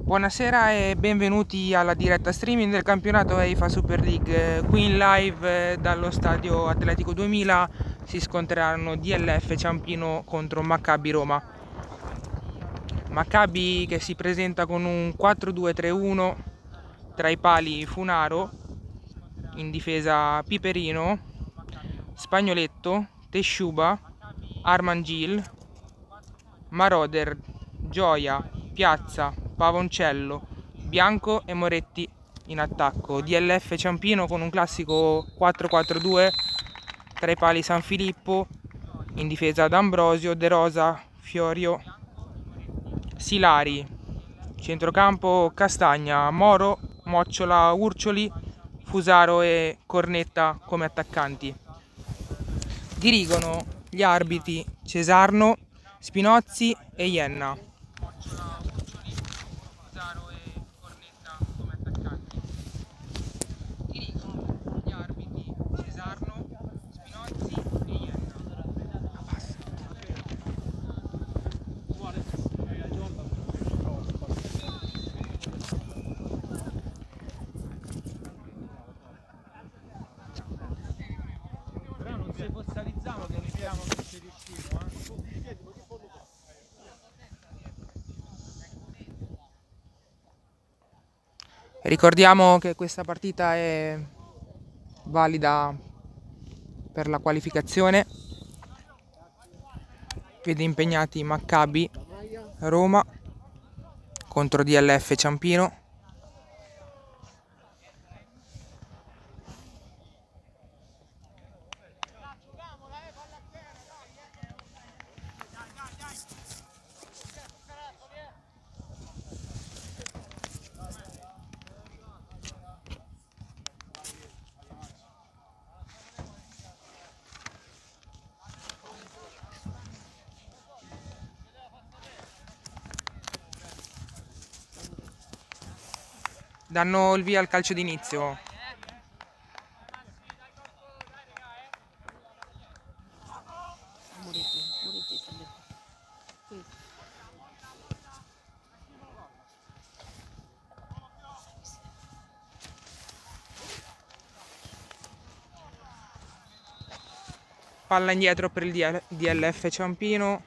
Buonasera e benvenuti alla diretta streaming del campionato EIFA Super League. Qui in live dallo stadio Atletico 2000 si scontreranno DLF Ciampino contro Maccabi Roma. Maccabi che si presenta con un 4-2-3-1, tra i pali Funaro, in difesa Piperino, Spagnoletto, Tesciuba, Armangil, Maroder, Gioia, Piazza, Pavoncello, Bianco e Moretti in attacco. DLF Ciampino con un classico 4-4-2, tra i pali San Filippo, in difesa D'Ambrosio, De Rosa, Fiorio, Silari, centrocampo Castagna, Moro, Mocciola, Urcioli, Fusaro e Cornetta come attaccanti. Dirigono gli arbitri Cesarno, Spinozzi e Ienna. Se fossalizziamo che vediamo che ci riusciamo, Ricordiamo che questa partita è valida per la qualificazione. Vede impegnati Maccabi Roma contro DLF Ciampino. Danno il via al calcio d'inizio. Palla indietro per il DLF Ciampino,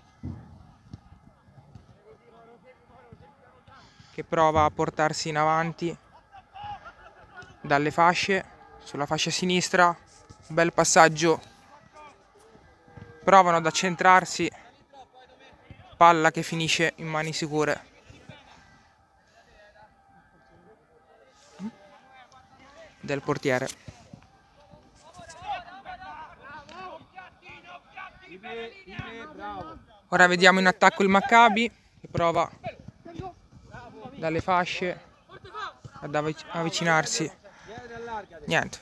che prova a portarsi in avanti dalle fasce, sulla fascia sinistra, bel passaggio, provano ad accentrarsi, palla che finisce in mani sicure del portiere. Ora vediamo in attacco il Maccabi che prova dalle fasce ad avvicinarsi. Niente.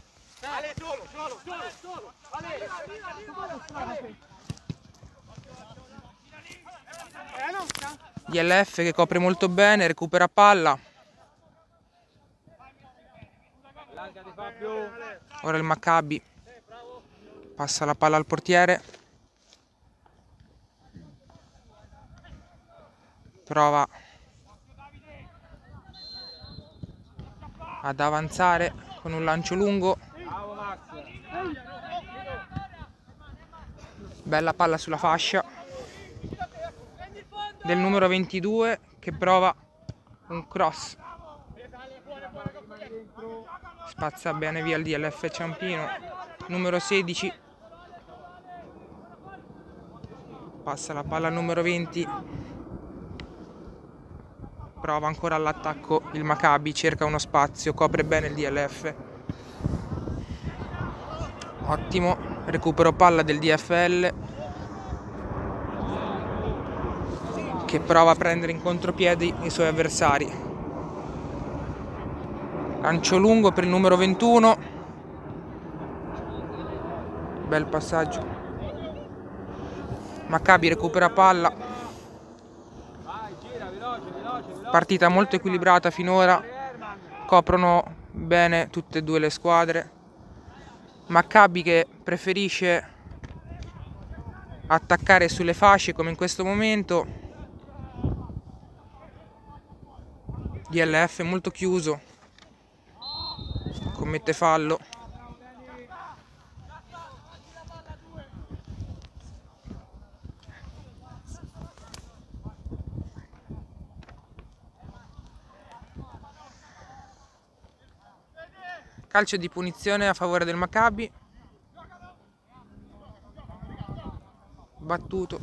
DLF che copre molto bene, recupera palla. Ora il Maccabi passa la palla al portiere. Prova ad avanzare con un lancio lungo. Bella palla sulla fascia del numero 22 che prova un cross. Spazza bene via il DLF Ciampino. Numero 16 passa la palla al numero 20. Prova ancora all'attacco il Maccabi, cerca uno spazio, copre bene il DLF. Ottimo, recupero palla del DFL che prova a prendere in contropiedi i suoi avversari. Lancio lungo per il numero 21. Bel passaggio. Maccabi recupera palla. Partita molto equilibrata finora, coprono bene tutte e due le squadre. Maccabi che preferisce attaccare sulle fasce come in questo momento, DLF molto chiuso, commette fallo. Calcio di punizione a favore del Maccabi. Battuto.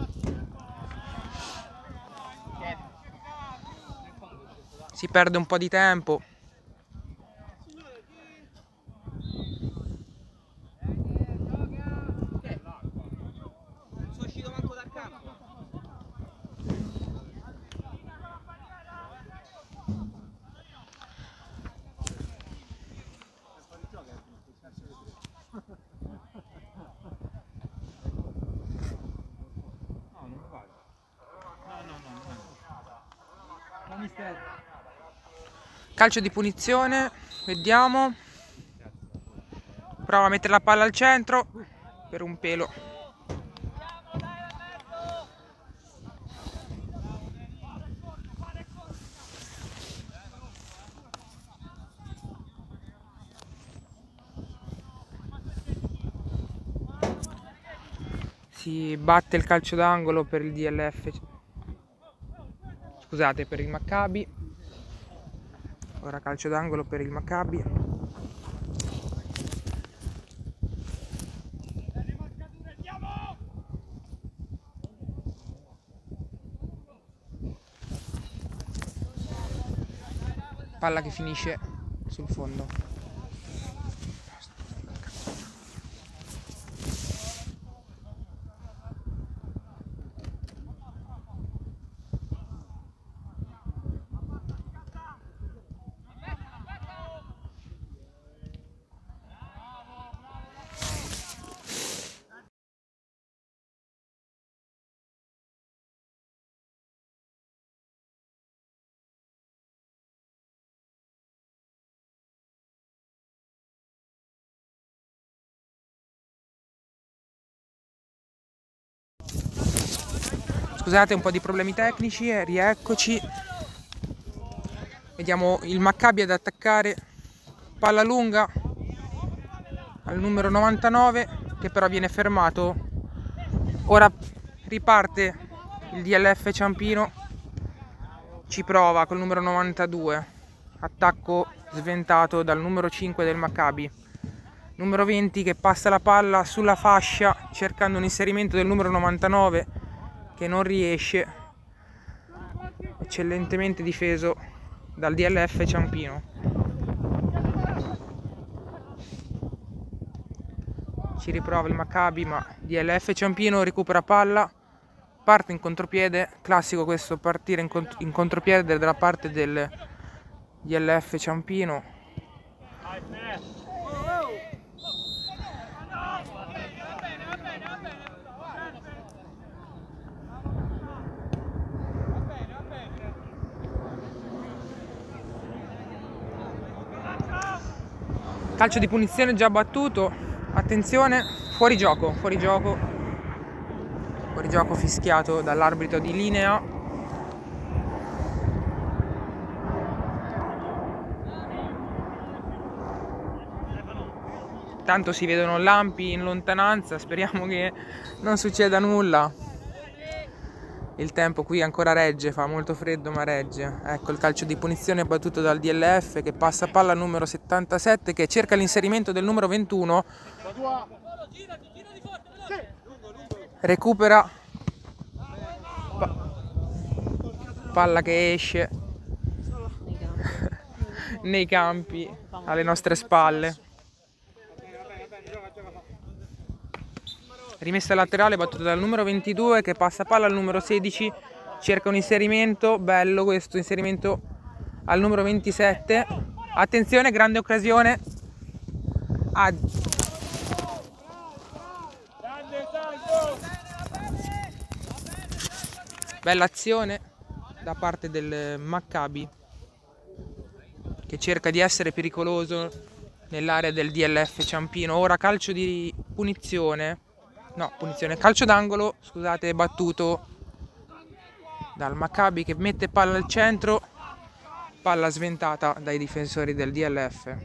Si perde un po' di tempo. Sono uscito manco dal campo. Calcio di punizione, vediamo. Prova a mettere la palla al centro per un pelo. Si batte il calcio d'angolo per il DLF, scusate, per il Maccabi. Ora calcio d'angolo per il Maccabi. Palla che finisce sul fondo. Scusate, un po' di problemi tecnici, rieccoci. Vediamo il Maccabi ad attaccare, palla lunga al numero 99 che però viene fermato. Ora riparte il DLF Ciampino, ci prova col numero 92, attacco sventato dal numero 5 del Maccabi. Numero 20 che passa la palla sulla fascia cercando un inserimento del numero 99 che non riesce, eccellentemente difeso dal DLF Ciampino. Ci riprova il Maccabi, ma DLF Ciampino recupera palla, parte in contropiede, classico questo, partire in contropiede dalla parte del DLF Ciampino. Calcio di punizione già battuto, attenzione, fuori gioco fischiato dall'arbitro di linea. Tanto si vedono lampi in lontananza, speriamo che non succeda nulla. Il tempo qui ancora regge, fa molto freddo ma regge. Ecco il calcio di punizione battuto dal DLF che passa palla al numero 77 che cerca l'inserimento del numero 21. Recupera. Palla che esce nei campi alle nostre spalle. Rimessa laterale battuta dal numero 22 che passa palla al numero 16, cerca un inserimento, bello questo inserimento al numero 27. Attenzione, grande occasione. Bella azione da parte del Maccabi che cerca di essere pericoloso nell'area del DLF Ciampino. Ora calcio di punizione. No, punizione, calcio d'angolo, scusate, battuto dal Maccabi che mette palla al centro, palla sventata dai difensori del DLF.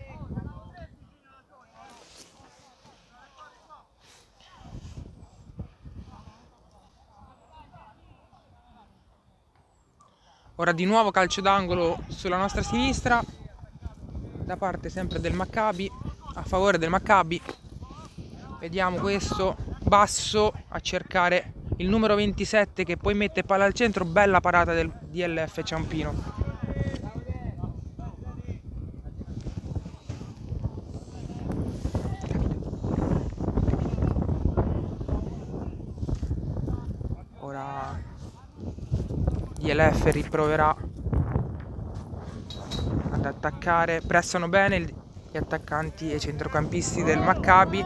Ora di nuovo calcio d'angolo sulla nostra sinistra, da parte sempre del Maccabi, a favore del Maccabi. Vediamo questo basso a cercare il numero 27 che poi mette palla al centro, bella parata del DLF Ciampino. Ora DLF riproverà ad attaccare, pressano bene gli attaccanti e i centrocampisti del Maccabi.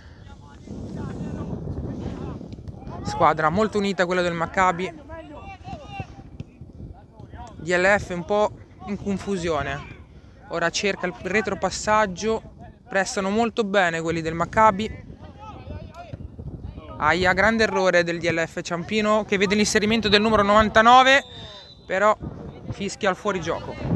Squadra molto unita quella del Maccabi. DLF un po' in confusione. Ora cerca il retropassaggio, pressano molto bene quelli del Maccabi. Aia, grande errore del DLF Ciampino che vede l'inserimento del numero 99, però fischia al fuorigioco.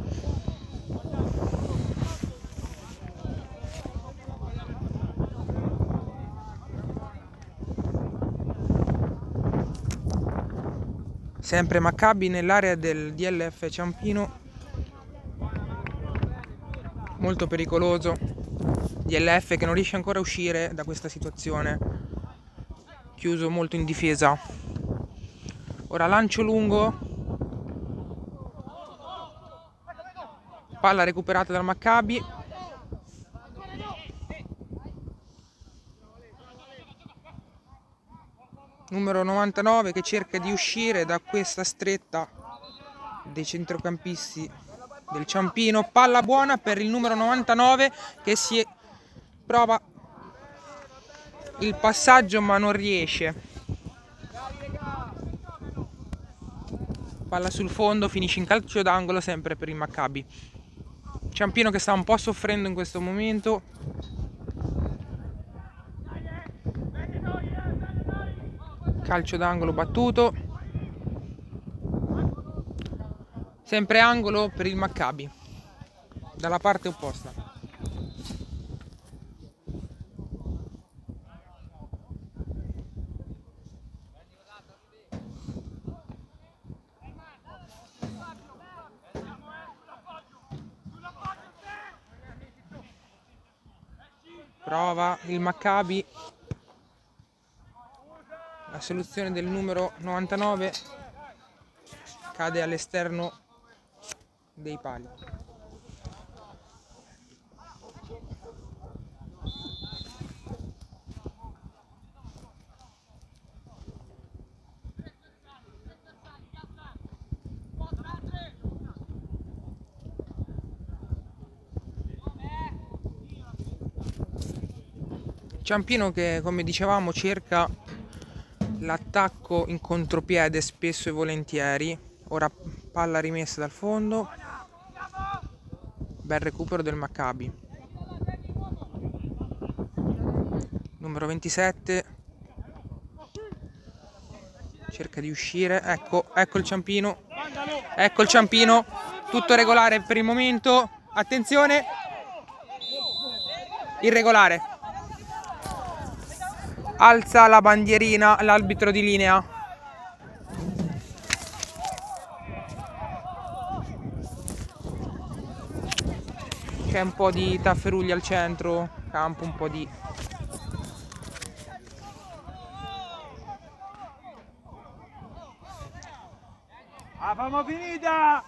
Sempre Maccabi nell'area del DLF Ciampino, molto pericoloso. DLF che non riesce ancora a uscire da questa situazione, chiuso molto in difesa. Ora lancio lungo, palla recuperata dal Maccabi. Numero 99 che cerca di uscire da questa stretta dei centrocampisti del Ciampino. Palla buona per il numero 99 che si prova il passaggio ma non riesce. Palla sul fondo, finisce in calcio d'angolo sempre per il Maccabi. Ciampino che sta un po' soffrendo in questo momento. Calcio d'angolo battuto. Sempre angolo per il Maccabi, dalla parte opposta. Prova il Maccabi. La soluzione del numero 99 cade all'esterno dei pali. Ciampino che, come dicevamo, cerca l'attacco in contropiede spesso e volentieri. Ora palla rimessa dal fondo, bel recupero del Maccabi. Numero 27 cerca di uscire, ecco il Ciampino, ecco il Ciampino, tutto regolare per il momento. Attenzione, irregolare, alza la bandierina l'arbitro di linea. C'è un po' di tafferugli al centro campo, un po' di famo finita!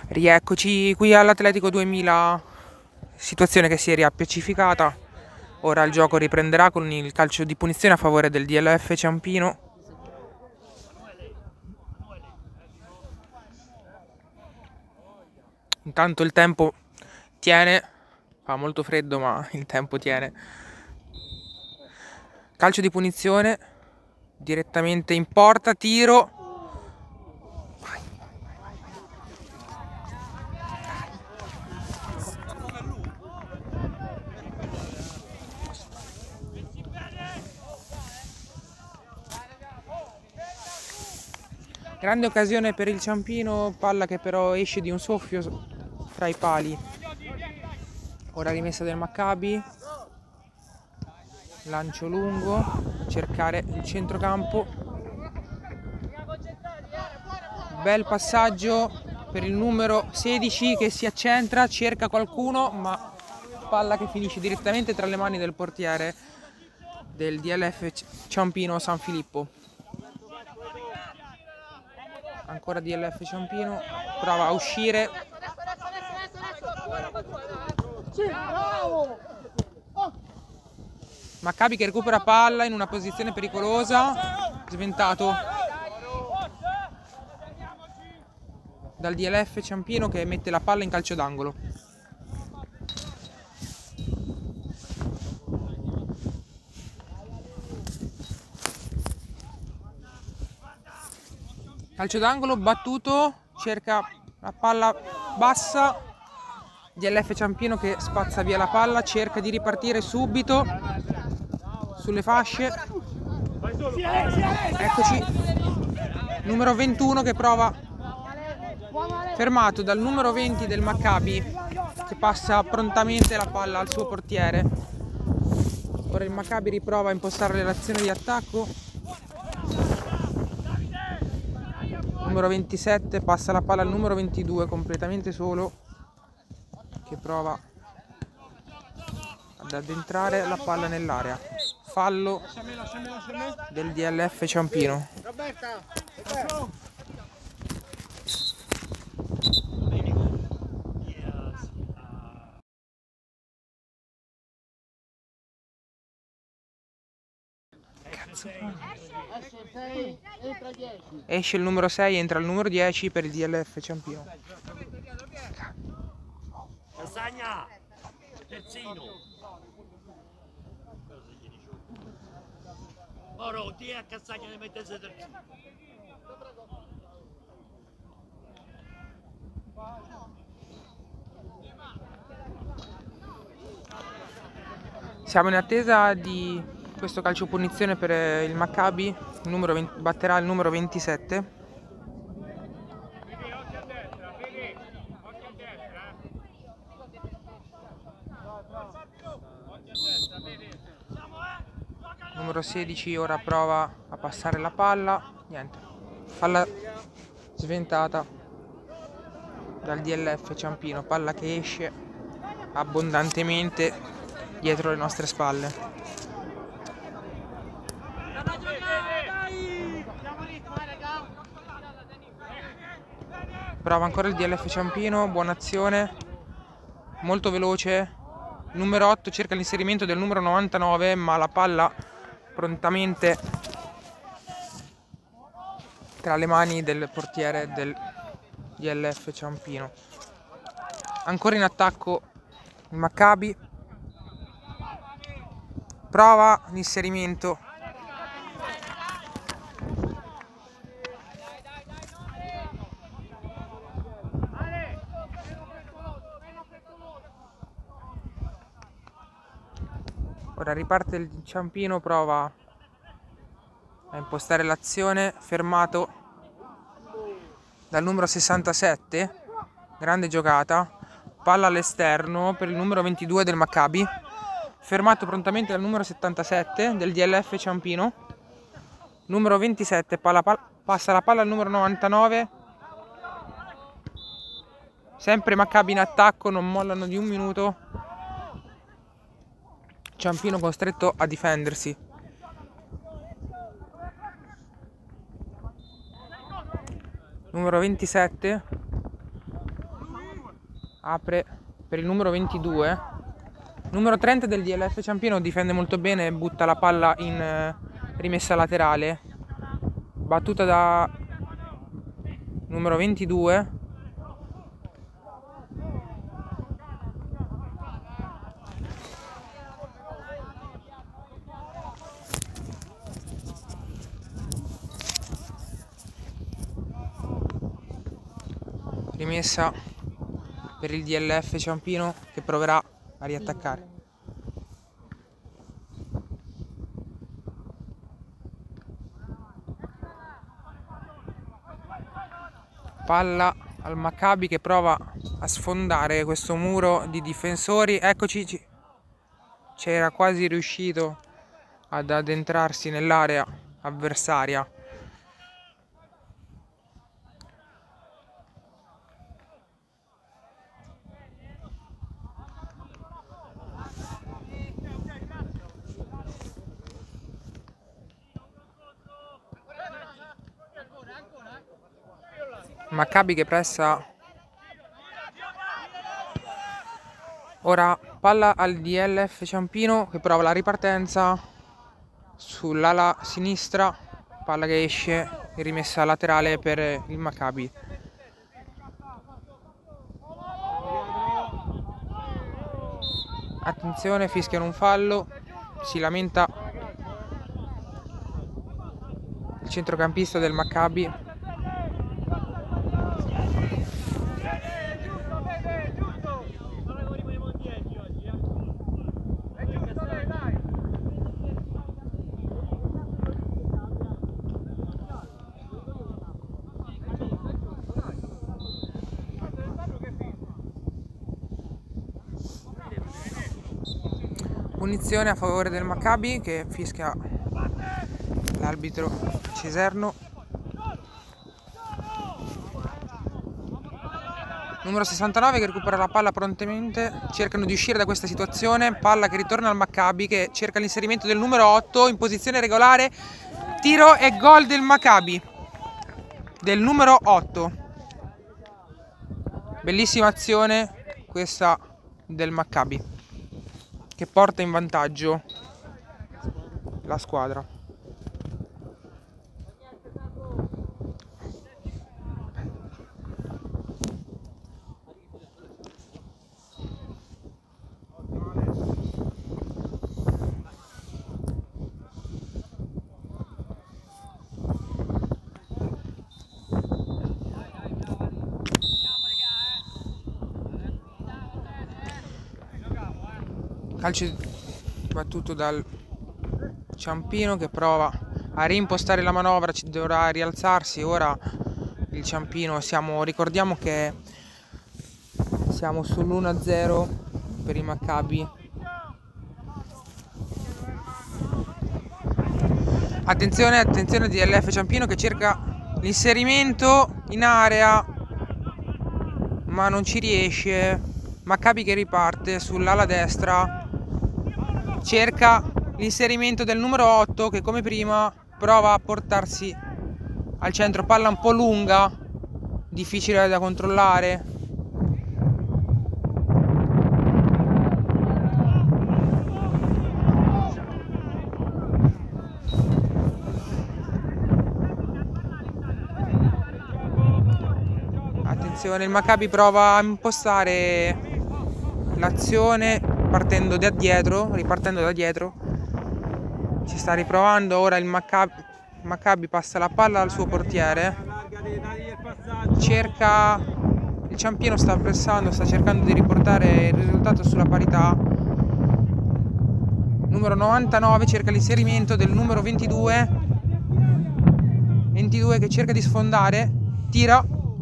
Rieccoci qui all'Atletico 2000, situazione che si è riappacificata. Ora il gioco riprenderà con il calcio di punizione a favore del DLF Ciampino. Intanto il tempo tiene, fa molto freddo ma il tempo tiene. Calcio di punizione direttamente in porta, tiro. Grande occasione per il Ciampino, palla che però esce di un soffio fra i pali. Ora rimessa del Maccabi, lancio lungo, cercare il centrocampo. Bel passaggio per il numero 16 che si accentra, cerca qualcuno, ma palla che finisce direttamente tra le mani del portiere del DLF Ciampino San Filippo. Ancora DLF Ciampino, prova a uscire. Maccabi che recupera palla in una posizione pericolosa, sventato dal DLF Ciampino che mette la palla in calcio d'angolo. Calcio d'angolo battuto, cerca la palla bassa, DLF Ciampino che spazza via la palla, cerca di ripartire subito sulle fasce. Eccoci, numero 21 che prova, fermato dal numero 20 del Maccabi che passa prontamente la palla al suo portiere. Ora il Maccabi riprova a impostare l'azione di attacco. Numero 27 passa la palla al numero 22 completamente solo, che prova ad addentrare la palla nell'area. Fallo del DLF Ciampino. Esce il numero 6, entra il numero 10 per il DLF Ciampino. Lasagna! Terzino! Ora, ti a Cassagna ne mettesse terzino. Siamo in attesa di questo calcio punizione per il Maccabi. Il numero 20, batterà il numero 27. Numero 16 ora prova a passare la palla. Niente. Palla sventata dal DLF Ciampino. Palla che esce abbondantemente dietro le nostre spalle. Bravo ancora il DLF Ciampino, buona azione, molto veloce. Numero 8 cerca l'inserimento del numero 99, ma la palla prontamente tra le mani del portiere del DLF Ciampino. Ancora in attacco il Maccabi, prova l'inserimento. Ora riparte il Ciampino, prova a impostare l'azione, fermato dal numero 67, grande giocata, palla all'esterno per il numero 22 del Maccabi, fermato prontamente dal numero 77 del DLF Ciampino, numero 27, passa la palla al numero 99, sempre Maccabi in attacco, non mollano di un minuto. Ciampino costretto a difendersi. Numero 27 apre per il numero 22. Numero 30 del DLF Ciampino difende molto bene, butta la palla in rimessa laterale, battuta da numero 22. Rimessa per il DLF Ciampino che proverà a riattaccare. Palla al Maccabi che prova a sfondare questo muro di difensori. Eccoci, c'era quasi riuscito ad addentrarsi nell'area avversaria. Maccabi che pressa. Ora palla al DLF Ciampino che prova la ripartenza sull'ala sinistra, palla che esce e rimessa laterale per il Maccabi. Attenzione, fischiano un fallo, si lamenta il centrocampista del Maccabi. Punizione a favore del Maccabi che fischia l'arbitro Ceserno. Numero 69 che recupera la palla prontamente, cercano di uscire da questa situazione, palla che ritorna al Maccabi che cerca l'inserimento del numero 8 in posizione regolare, tiro e gol del Maccabi, del numero 8. Bellissima azione questa del Maccabi che porta in vantaggio la squadra. Calcio battuto dal Ciampino che prova a reimpostare la manovra, dovrà rialzarsi. Ora il Ciampino, ricordiamo che siamo sull'1-0 per i Maccabi. Attenzione di DLF Ciampino che cerca l'inserimento in area ma non ci riesce. Maccabi che riparte sull'ala destra, cerca l'inserimento del numero 8 che come prima prova a portarsi al centro, palla un po' lunga, difficile da controllare. Attenzione, il Maccabi prova a impostare l'azione ripartendo da dietro, ci sta riprovando. Ora il Maccabi passa la palla al suo portiere, cerca, il Ciampino sta pressando, sta cercando di riportare il risultato sulla parità. Numero 99 cerca l'inserimento del numero 22 che cerca di sfondare, tira,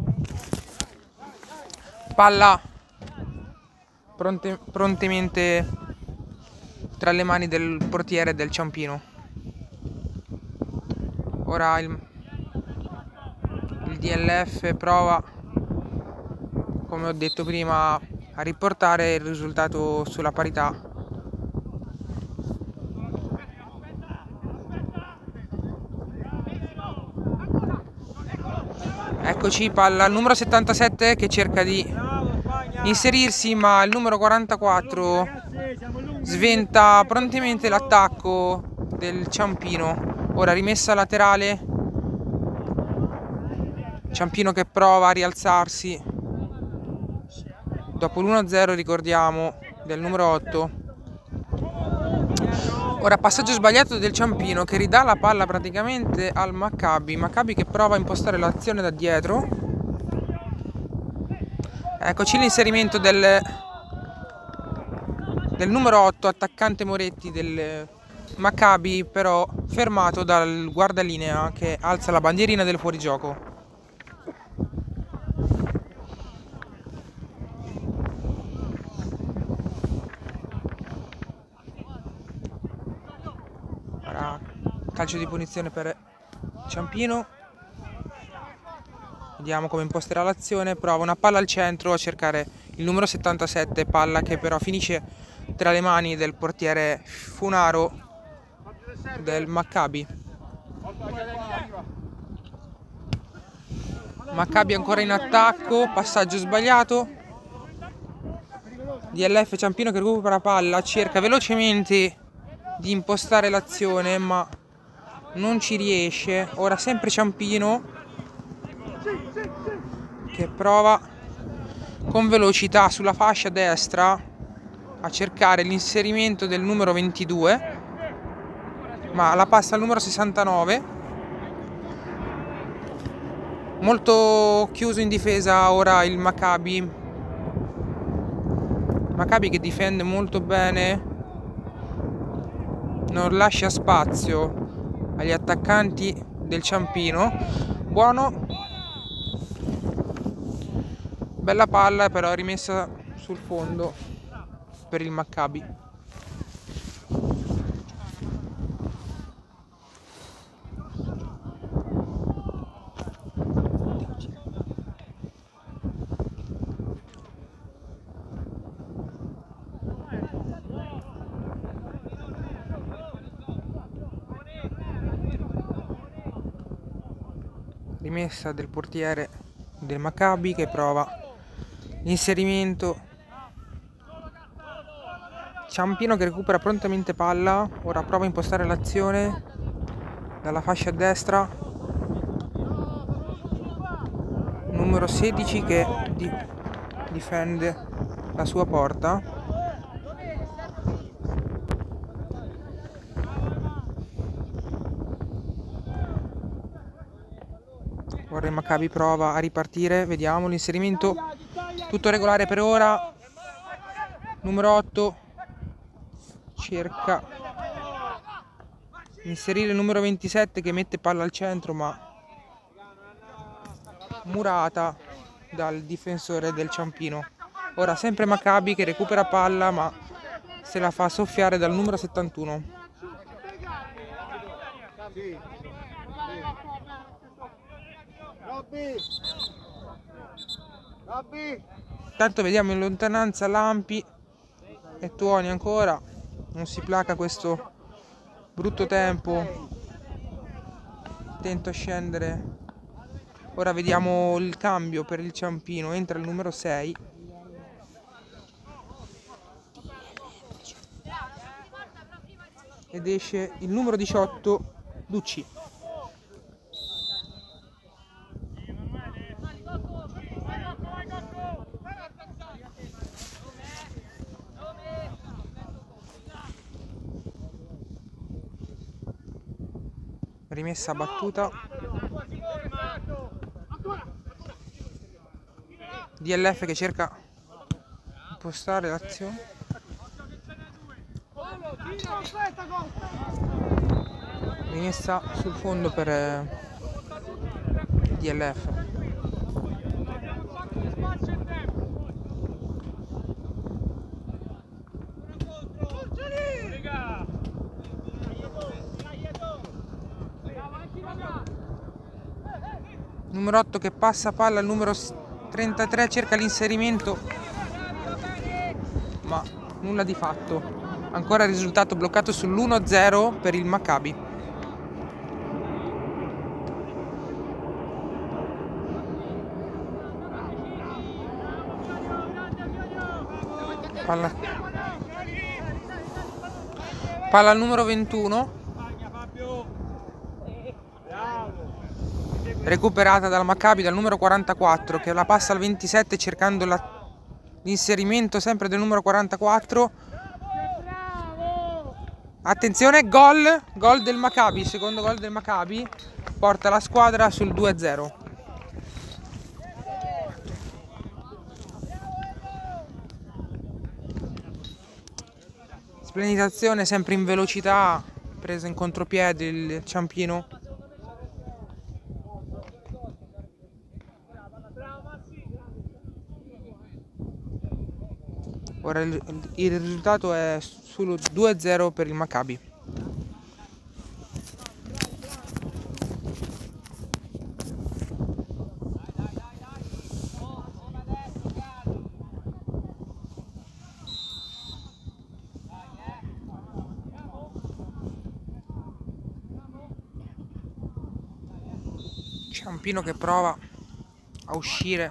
palla prontamente tra le mani del portiere del Ciampino. Ora il DLF prova, come ho detto prima, a riportare il risultato sulla parità. Eccoci, palla al numero 77 che cerca di inserirsi, ma il numero 44 sventa prontamente l'attacco del Ciampino. Ora rimessa laterale, Ciampino che prova a rialzarsi dopo l'1-0, ricordiamo, del numero 8. Ora passaggio sbagliato del Ciampino che ridà la palla praticamente al Maccabi che prova a impostare l'azione da dietro. Eccoci l'inserimento del numero 8, attaccante Moretti del Maccabi, però fermato dal guardalinea che alza la bandierina del fuorigioco. Ora calcio di punizione per Ciampino. Vediamo come imposterà l'azione. Prova una palla al centro a cercare il numero 77, palla che però finisce tra le mani del portiere Funaro del Maccabi. Maccabi ancora in attacco, passaggio sbagliato. DLF Ciampino che recupera palla, cerca velocemente di impostare l'azione ma non ci riesce. Ora sempre Ciampino che prova con velocità sulla fascia destra a cercare l'inserimento del numero 22, ma la passa al numero 69. Molto chiuso in difesa ora il Maccabi che difende molto bene, non lascia spazio agli attaccanti del Ciampino. Buono, bella palla però rimessa sul fondo per il Maccabi. Rimessa del portiere del Maccabi che prova l'inserimento. Ciampino che recupera prontamente palla, ora prova a impostare l'azione dalla fascia destra. Numero 16 che difende la sua porta. Ora il Maccabi prova a ripartire, vediamo l'inserimento tutto regolare per ora. Numero 8 cerca di inserire il numero 27 che mette palla al centro ma murata dal difensore del Ciampino. Ora sempre Maccabi che recupera palla ma se la fa soffiare dal numero 71. Intanto vediamo in lontananza Lampi e Tuoni ancora, non si placa questo brutto tempo, attento a scendere. Ora vediamo il cambio per il Ciampino, entra il numero 6 ed esce il numero 18 Ducci. Rimessa battuta. DLF che cerca di impostare l'azione. Rimessa sul fondo per DLF. Numero 8 che passa palla al numero 33, cerca l'inserimento ma nulla di fatto. Ancora il risultato bloccato sull'1-0 per il Maccabi. Palla al numero 21. Recuperata dal Maccabi dal numero 44 che la passa al 27 cercando l'inserimento sempre del numero 44. Attenzione, gol del Maccabi, secondo gol del Maccabi, porta la squadra sul 2-0. Splendida azione, sempre in velocità, presa in contropiede il Ciampino. Ora il risultato è sul 2-0 per il Maccabi. Ciampino che prova a uscire.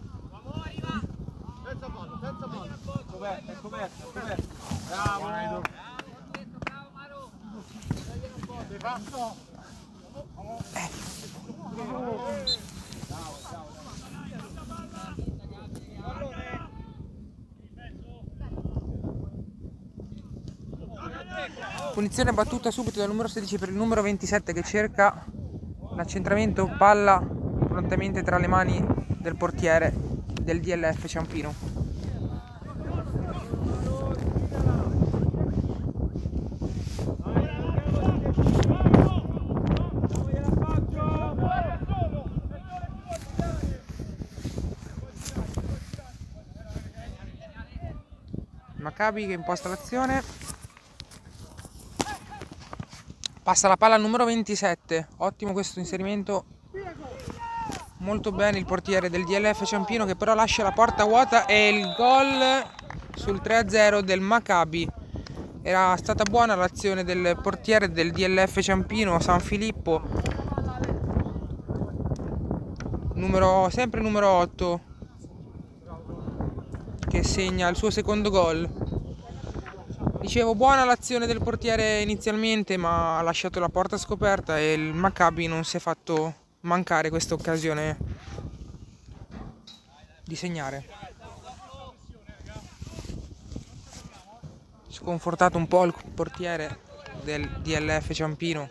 Bravo. Punizione battuta subito dal numero 16 per il numero 27 che cerca l'accentramento, palla prontamente tra le mani del portiere del DLF Ciampino. Maccabi che imposta l'azione, passa la palla al numero 27, ottimo questo inserimento, molto bene il portiere del DLF Ciampino che però lascia la porta vuota e il gol sul 3-0 del Maccabi. Era stata buona l'azione del portiere del DLF Ciampino, San Filippo, sempre numero 8, che segna il suo secondo gol. Dicevo, buona l'azione del portiere inizialmente, ma ha lasciato la porta scoperta e il Maccabi non si è fatto mancare questa occasione di segnare. Sconfortato un po' il portiere del DLF Ciampino.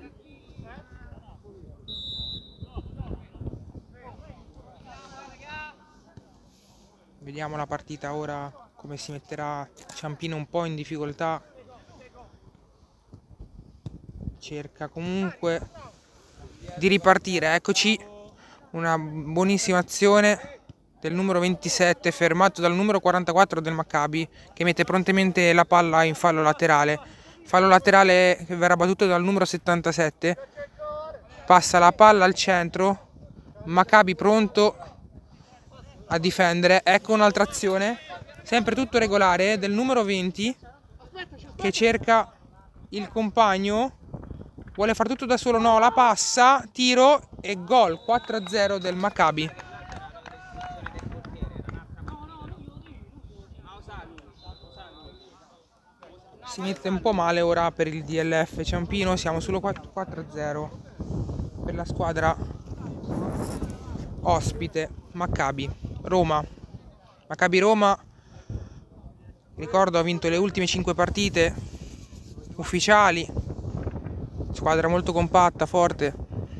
Vediamo la partita ora, come si metterà Ciampino un po' in difficoltà. Cerca comunque di ripartire. Eccoci, una buonissima azione del numero 27 fermato dal numero 44 del Maccabi che mette prontamente la palla in fallo laterale che verrà battuto dal numero 77. Passa la palla al centro, Maccabi pronto a difendere. Ecco un'altra azione, sempre tutto regolare, del numero 20 che cerca il compagno, vuole far tutto da solo, no, la passa, tiro e gol, 4-0 del Maccabi. Si mette un po' male ora per il DLF Ciampino, siamo solo 4-0 per la squadra ospite Maccabi Roma. Maccabi Roma, ricordo, ha vinto le ultime 5 partite ufficiali, squadra molto compatta, forte.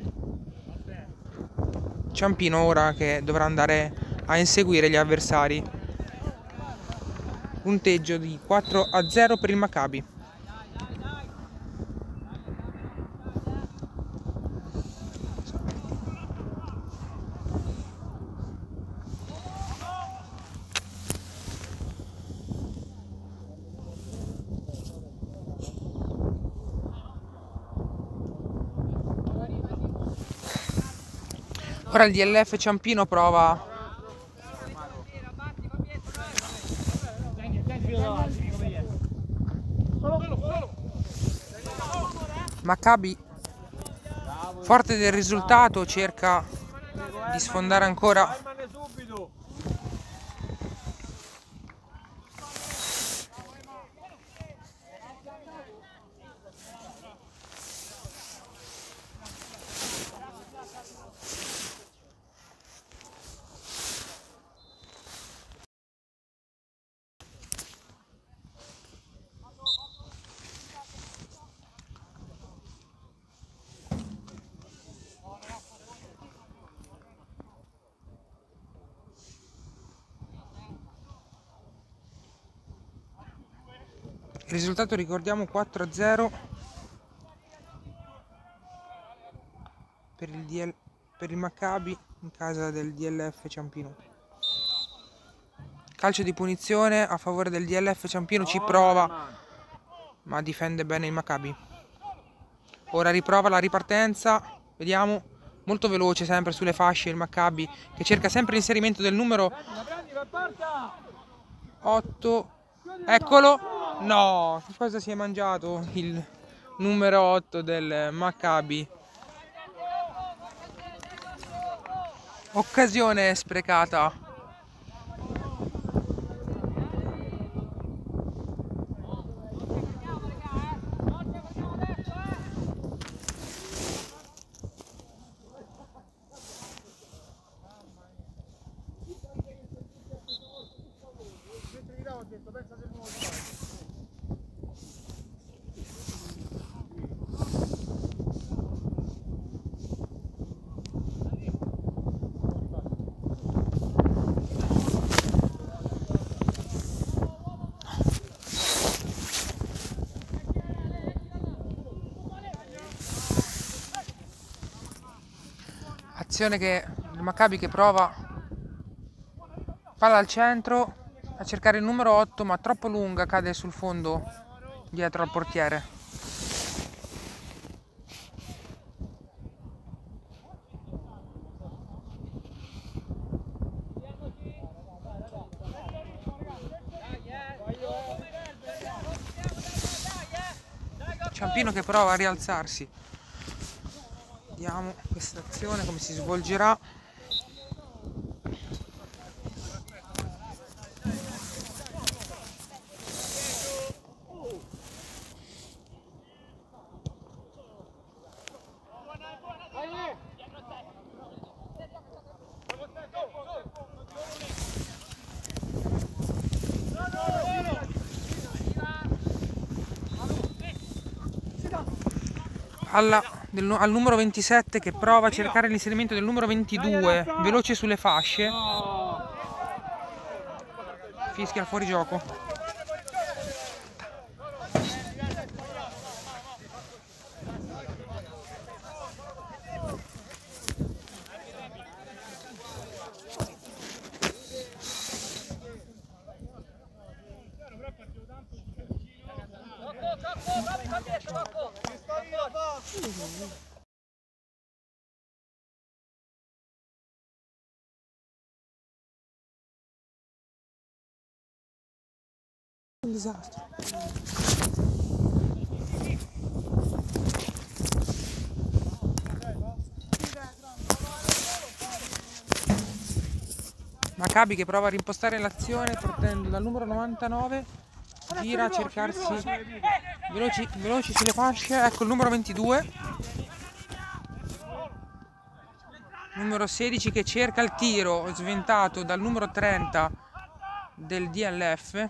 Ciampino ora che dovrà andare a inseguire gli avversari. Punteggio di 4-0 per il Maccabi. Ora il DLF Ciampino prova Maccabi, forte del risultato, cerca di sfondare ancora. Il risultato, ricordiamo, 4-0 per il Maccabi in casa del DLF Ciampino. Calcio di punizione a favore del DLF Ciampino, ci prova ma difende bene il Maccabi. Ora riprova la ripartenza, vediamo, molto veloce sempre sulle fasce il Maccabi, che cerca sempre l'inserimento del numero 8. Eccolo! No, che cosa si è mangiato il numero 8 del Maccabi? Occasione sprecata. Azione che il Maccabi che prova palla al centro a cercare il numero 8, ma troppo lunga, cade sul fondo dietro al portiere. Ciampino che prova a rialzarsi. Vediamo questa azione come si svolgerà. Al numero 27 che prova a cercare l'inserimento del numero 22, veloce sulle fasce, fischia il fuorigioco. Un disastro. Maccabi che prova a rimpostare l'azione partendo dal numero 99, gira a cercarsi veloci sulle fasce. Ecco il numero 22, numero 16 che cerca il tiro sventato dal numero 30 del DLF.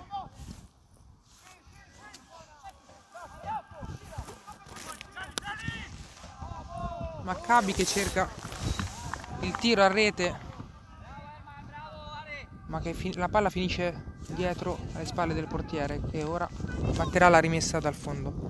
Maccabi che cerca il tiro a rete, ma che la palla finisce dietro alle spalle del portiere, che ora batterà la rimessa dal fondo.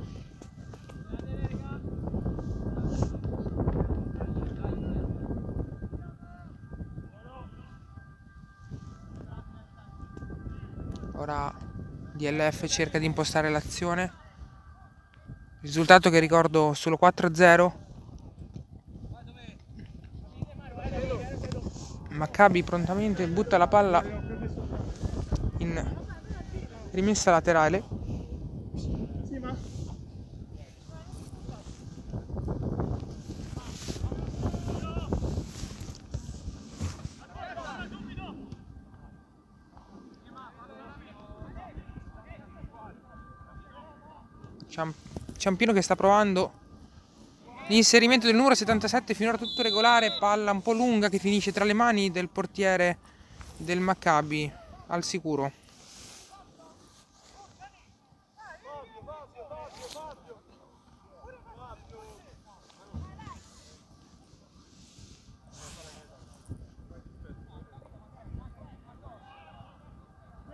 Ora DLF cerca di impostare l'azione, risultato che ricordo solo 4-0. Maccabi prontamente butta la palla in rimessa laterale. Ciampino che sta provando l'inserimento del numero 77, finora tutto regolare, palla un po' lunga che finisce tra le mani del portiere del Maccabi, al sicuro.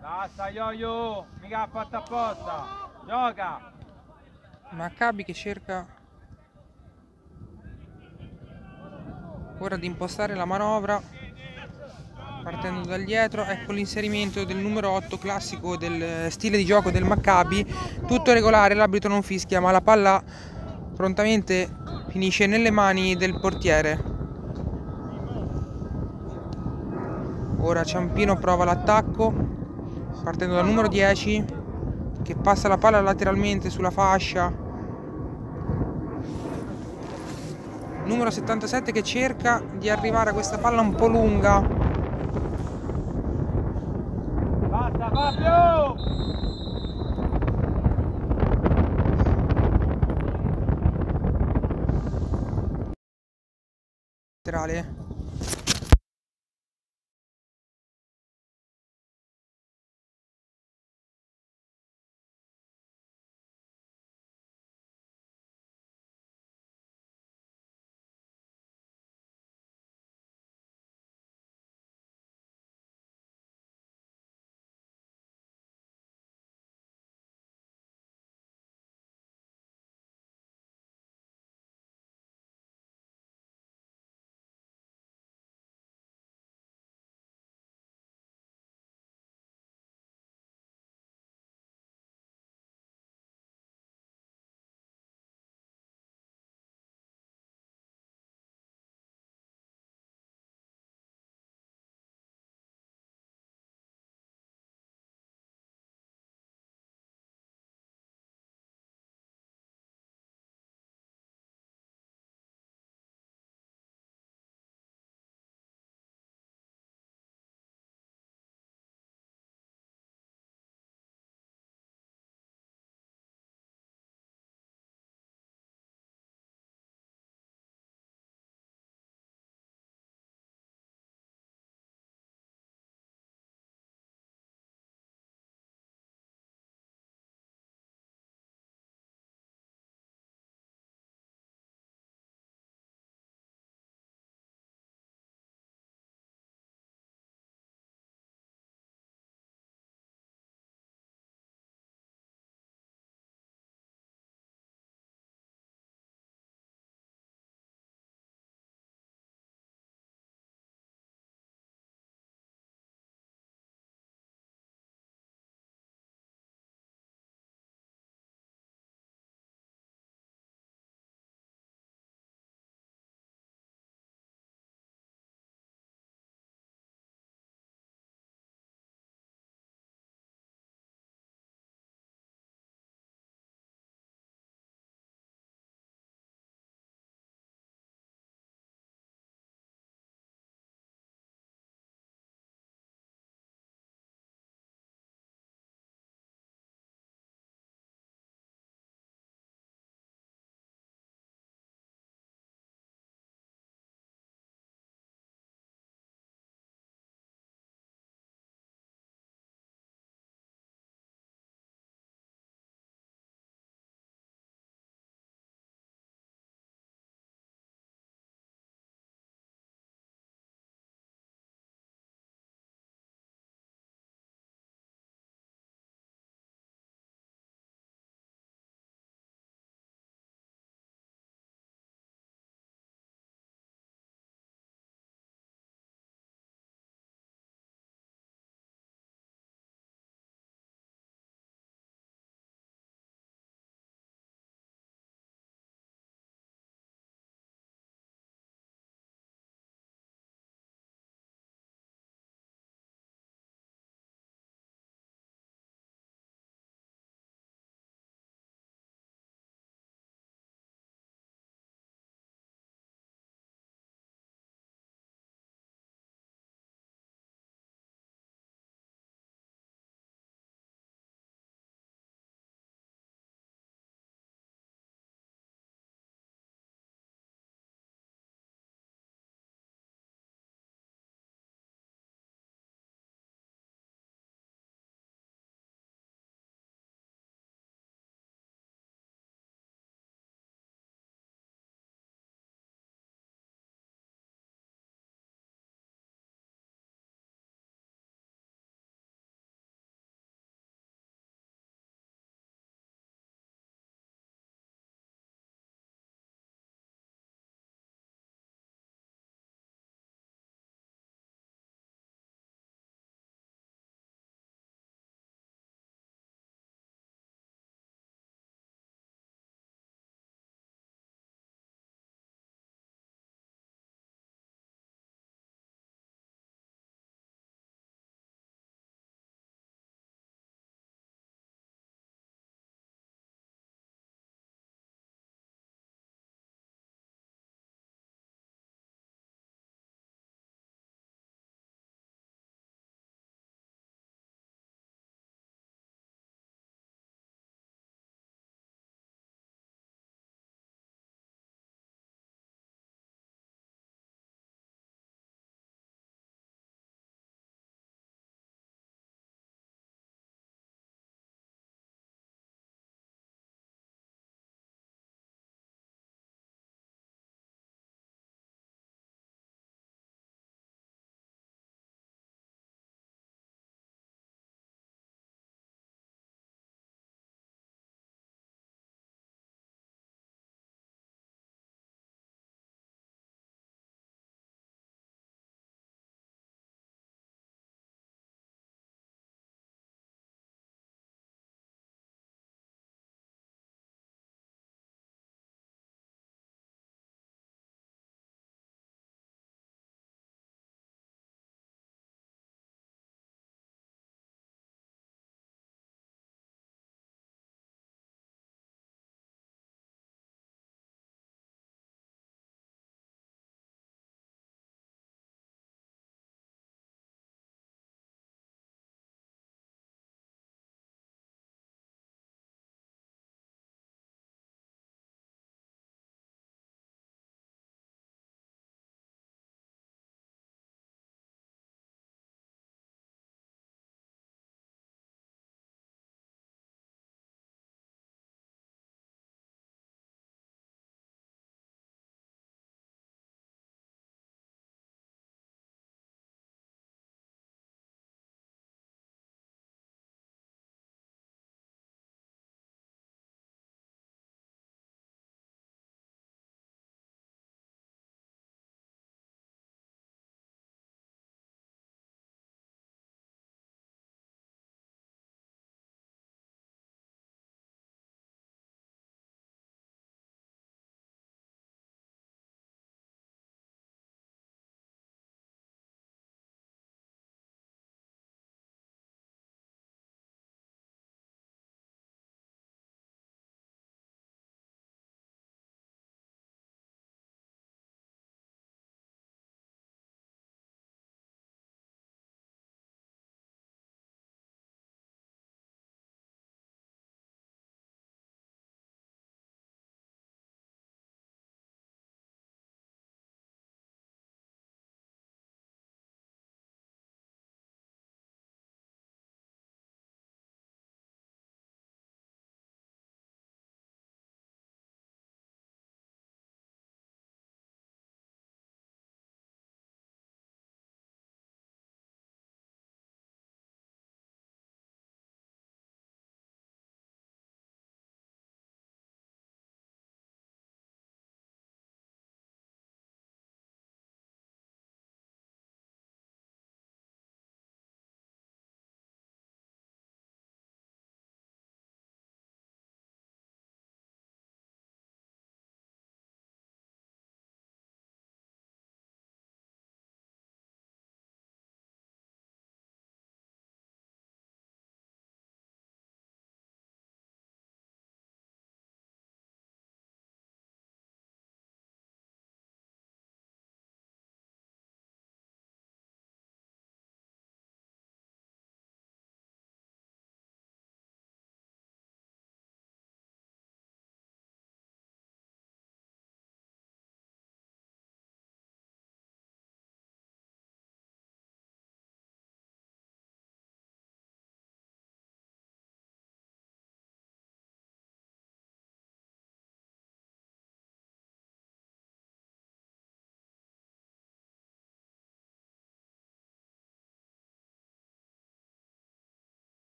Basta Yo-Yo, mica ha fatto apposta. Gioca. Maccabi che cerca ora di impostare la manovra partendo dal dietro. Ecco l'inserimento del numero 8 classico del stile di gioco del Maccabi, tutto regolare, l'arbitro non fischia ma la palla prontamente finisce nelle mani del portiere. Ora Ciampino prova l'attacco partendo dal numero 10 che passa la palla lateralmente sulla fascia. Numero 77 che cerca di arrivare a questa palla un po' lunga. Basta Fabio! Laterale.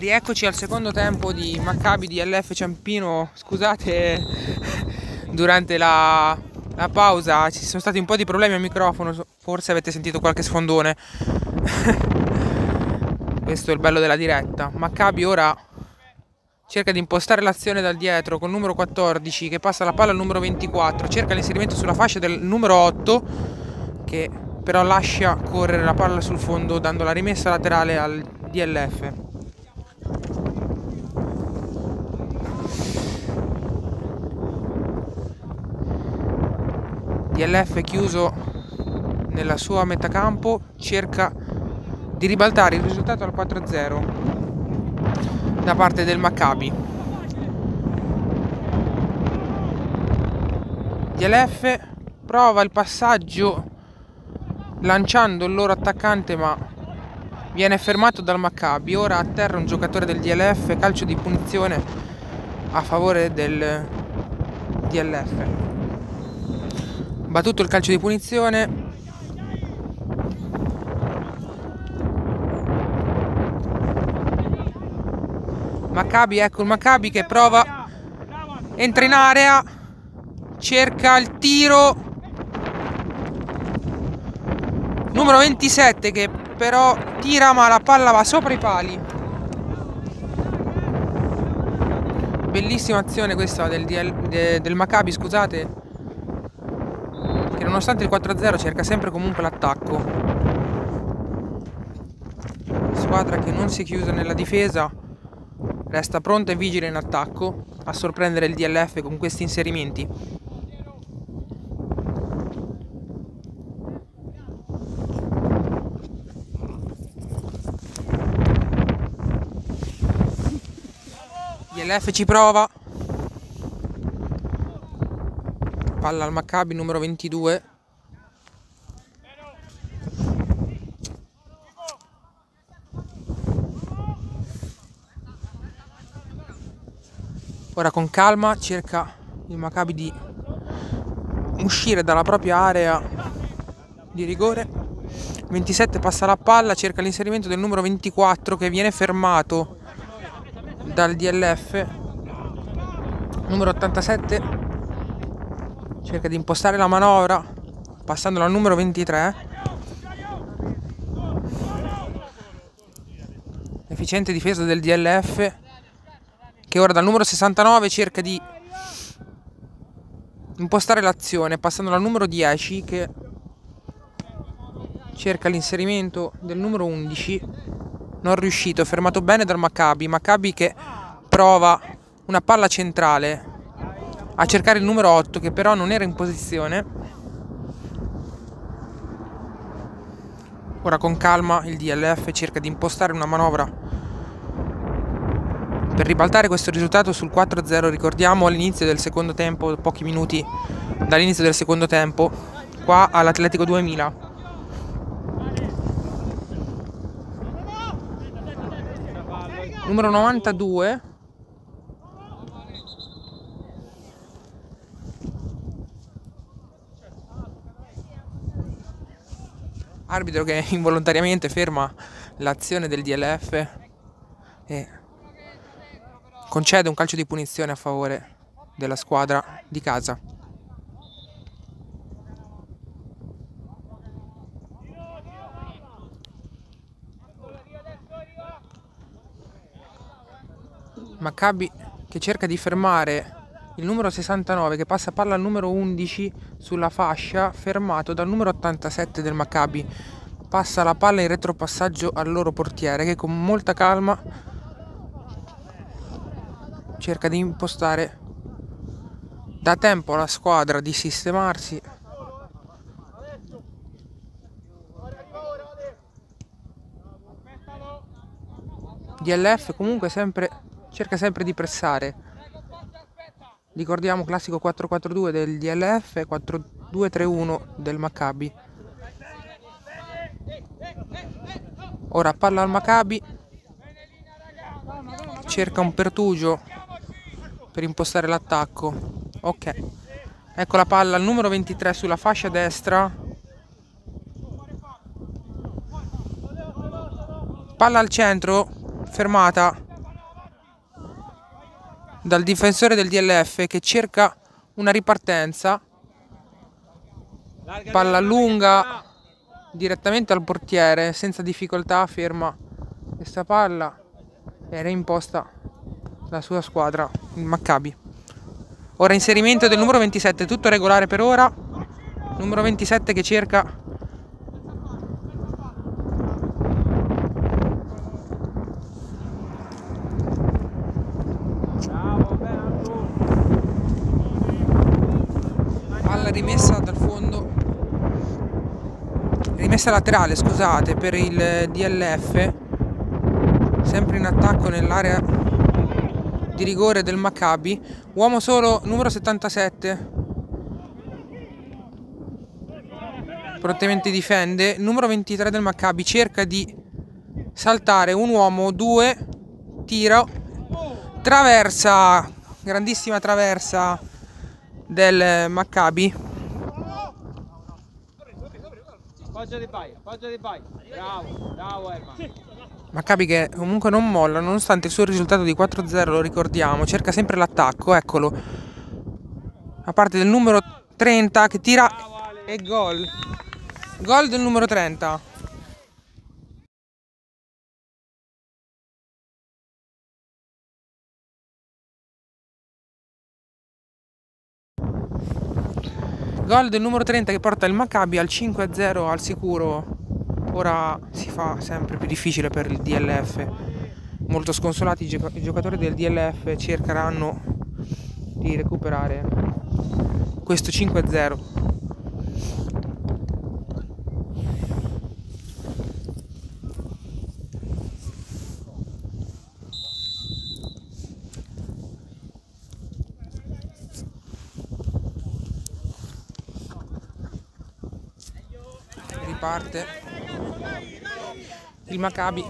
Rieccoci al secondo tempo di Maccabi DLF Ciampino. Scusate, durante la pausa ci sono stati un po' di problemi al microfono, forse avete sentito qualche sfondone. Questo è il bello della diretta. Maccabi ora cerca di impostare l'azione dal dietro con il numero 14 che passa la palla al numero 24, cerca l'inserimento sulla fascia del numero 8 che però lascia correre la palla sul fondo dando la rimessa laterale al DLF. DLF chiuso nella sua metà campo, cerca di ribaltare il risultato al 4-0 da parte del Maccabi. DLF prova il passaggio lanciando il loro attaccante, ma viene fermato dal Maccabi. Ora a terra un giocatore del DLF, calcio di punizione a favore del DLF. Battuto il calcio di punizione, Maccabi, ecco il Maccabi che prova, entra in area, cerca il tiro, numero 27 che però tira ma la palla va sopra i pali. Bellissima azione questa del Maccabi, scusate, che nonostante il 4-0 cerca sempre comunque l'attacco. Squadra che non si è chiusa nella difesa, resta pronta e vigile in attacco a sorprendere il DLF con questi inserimenti. DLF ci prova, palla al Maccabi numero 22. Ora con calma cerca il Maccabi di uscire dalla propria area di rigore. 27 passa la palla, cerca l'inserimento del numero 24 che viene fermato dal DLF. Numero 87 cerca di impostare la manovra passandola al numero 23. Efficiente difesa del DLF che ora dal numero 69 cerca di impostare l'azione passandola al numero 10 che cerca l'inserimento del numero 11, non riuscito, fermato bene dal Maccabi. Maccabi che prova una palla centrale a cercare il numero 8 che però non era in posizione. Ora con calma il DLF cerca di impostare una manovra per ribaltare questo risultato sul 4-0. Ricordiamo all'inizio del secondo tempo, pochi minuti dall'inizio del secondo tempo, qua all'Atletico 2000. Numero 92 arbitro che involontariamente ferma l'azione del DLF e concede un calcio di punizione a favore della squadra di casa. Maccabi che cerca di fermare il numero 69 che passa palla al numero 11 sulla fascia, fermato dal numero 87 del Maccabi. Passa la palla in retropassaggio al loro portiere che con molta calma cerca di impostare, da tempo alla squadra di sistemarsi. DLF comunque cerca sempre di pressare. Ricordiamo classico 4-4-2 del DLF e 4-2-3-1 del Maccabi. Ora palla al Maccabi, cerca un pertugio per impostare l'attacco. Ok, ecco la palla al numero 23 sulla fascia destra, palla al centro, fermata dal difensore del DLF che cerca una ripartenza. Palla lunga direttamente al portiere, senza difficoltà ferma questa palla e reimposta la sua squadra, il Maccabi. Ora inserimento del numero 27, tutto regolare per ora. Numero 27 che cerca palla rimessa dal fondo, rimessa laterale, scusate, per il DLF, sempre in attacco nell'area di rigore del Maccabi. Uomo solo, numero 77 prontamente difende. Numero 23 del Maccabi cerca di saltare un uomo, due, tiro, traversa, grandissima traversa del Maccabi. Appoggia di Baia, bravo Erman. Maccabi che comunque non molla nonostante il suo risultato di 4-0, lo ricordiamo, cerca sempre l'attacco, eccolo, a parte del numero 30 che tira e gol del numero 30. Gol del numero 30 che porta il Maccabi al 5-0 al sicuro. Ora si fa sempre più difficile per il DLF. Molto sconsolati i giocatori del DLF cercheranno di recuperare questo 5-0. Riparte il Maccabi.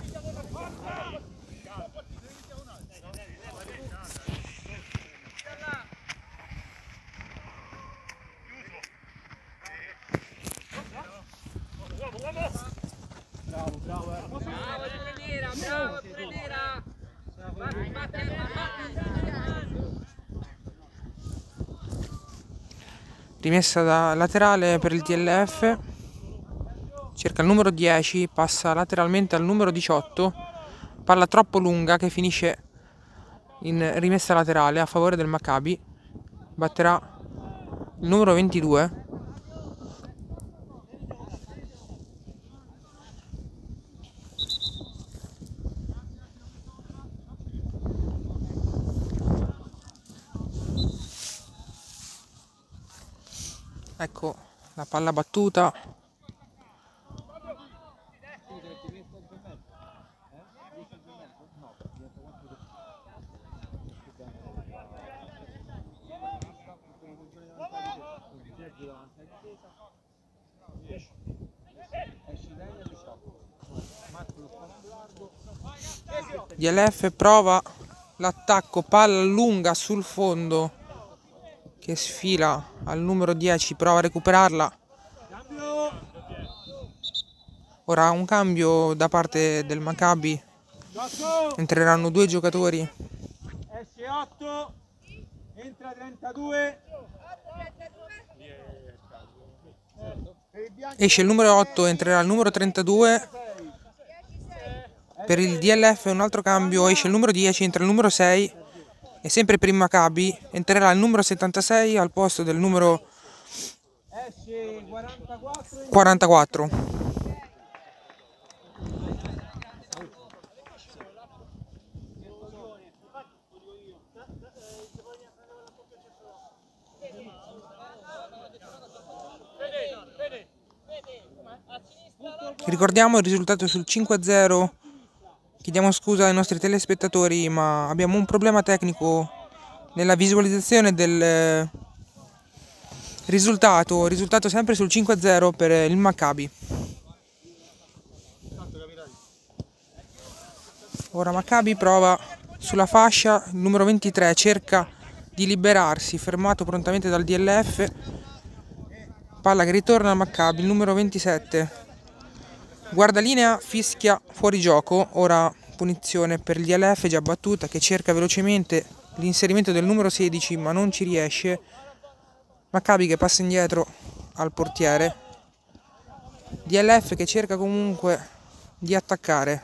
Rimessa da laterale per il DLF. Cerca il numero 10, passa lateralmente al numero 18, palla troppo lunga che finisce in rimessa laterale a favore del Maccabi. Batterà il numero 22. Ecco la palla battuta. DLF prova l'attacco, palla lunga sul fondo che sfila al numero 10, prova a recuperarla. Ora un cambio da parte del Maccabi, entreranno due giocatori. Esce 8, entra 32. Esce il numero 8, entrerà il numero 32. Per il DLF un altro cambio, esce il numero 10, entra il numero 6. E sempre per il Maccabi entrerà il numero 76 al posto del numero 44. Ricordiamo il risultato sul 5-0. Chiediamo scusa ai nostri telespettatori, ma abbiamo un problema tecnico nella visualizzazione del risultato sempre sul 5-0 per il Maccabi. Ora Maccabi prova sulla fascia, il numero 23 cerca di liberarsi, fermato prontamente dal DLF. Palla che ritorna al Maccabi, il numero 27. Guardalinea fischia fuori gioco, ora punizione per il DLF già battuta che cerca velocemente l'inserimento del numero 16 ma non ci riesce. Maccabi che passa indietro al portiere. DLF che cerca comunque di attaccare.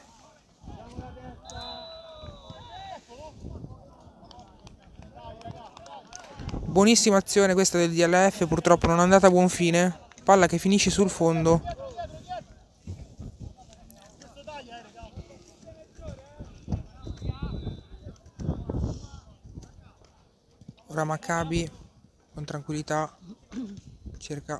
Buonissima azione questa del DLF, purtroppo non è andata a buon fine. Palla che finisce sul fondo. Ora Maccabi con tranquillità cerca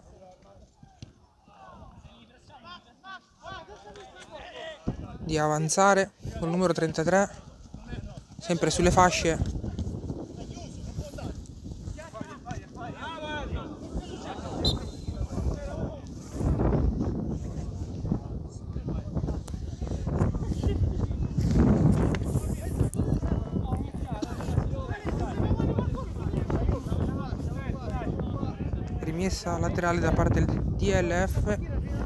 di avanzare col numero 33, sempre sulle fasce. Rimessa laterale da parte del DLF.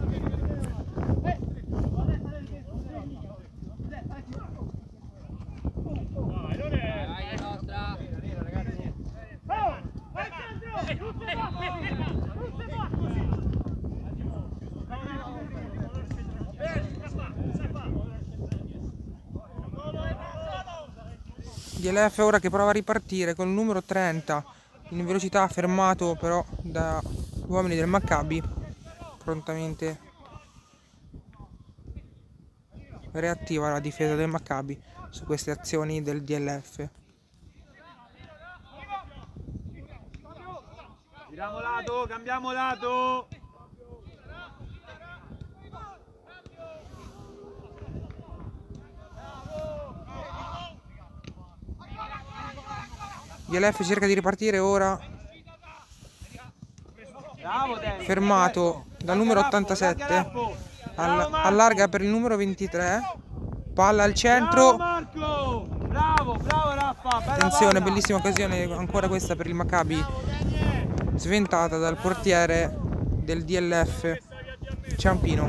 DLF ora che prova a ripartire con il numero 30 in velocità, fermato però da uomini del Maccabi. Prontamente reattiva la difesa del Maccabi su queste azioni del DLF. Giriamo lato, cambiamo lato. DLF cerca di ripartire ora, fermato dal numero 87, allarga per il numero 23, palla al centro. Attenzione, bellissima occasione ancora questa per il Maccabi, sventata dal portiere del DLF Ciampino.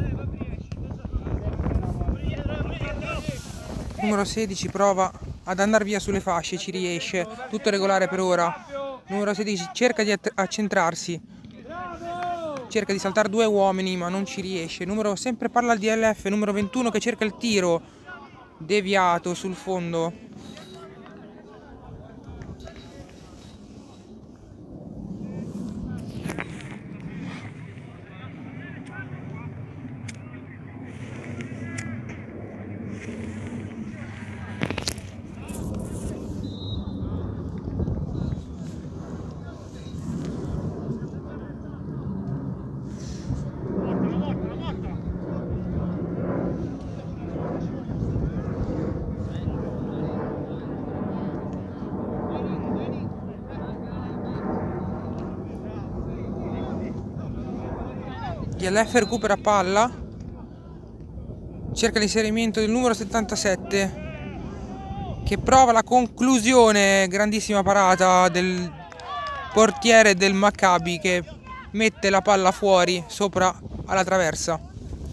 Numero 16 prova ad andare via sulle fasce, ci riesce, tutto regolare per ora. Numero 16 cerca di accentrarsi, cerca di saltare due uomini ma non ci riesce. Sempre palla al DLF, numero 21 che cerca il tiro deviato sul fondo. DLF recupera palla, cerca l'inserimento del numero 77 che prova la conclusione. Grandissima parata del portiere del Maccabi che mette la palla fuori sopra alla traversa.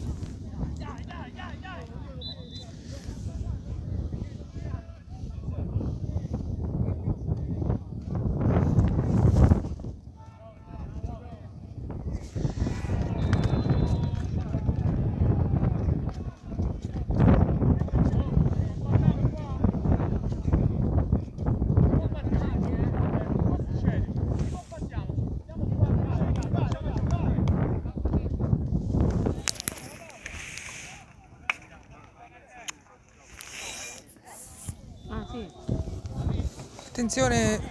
Attenzione,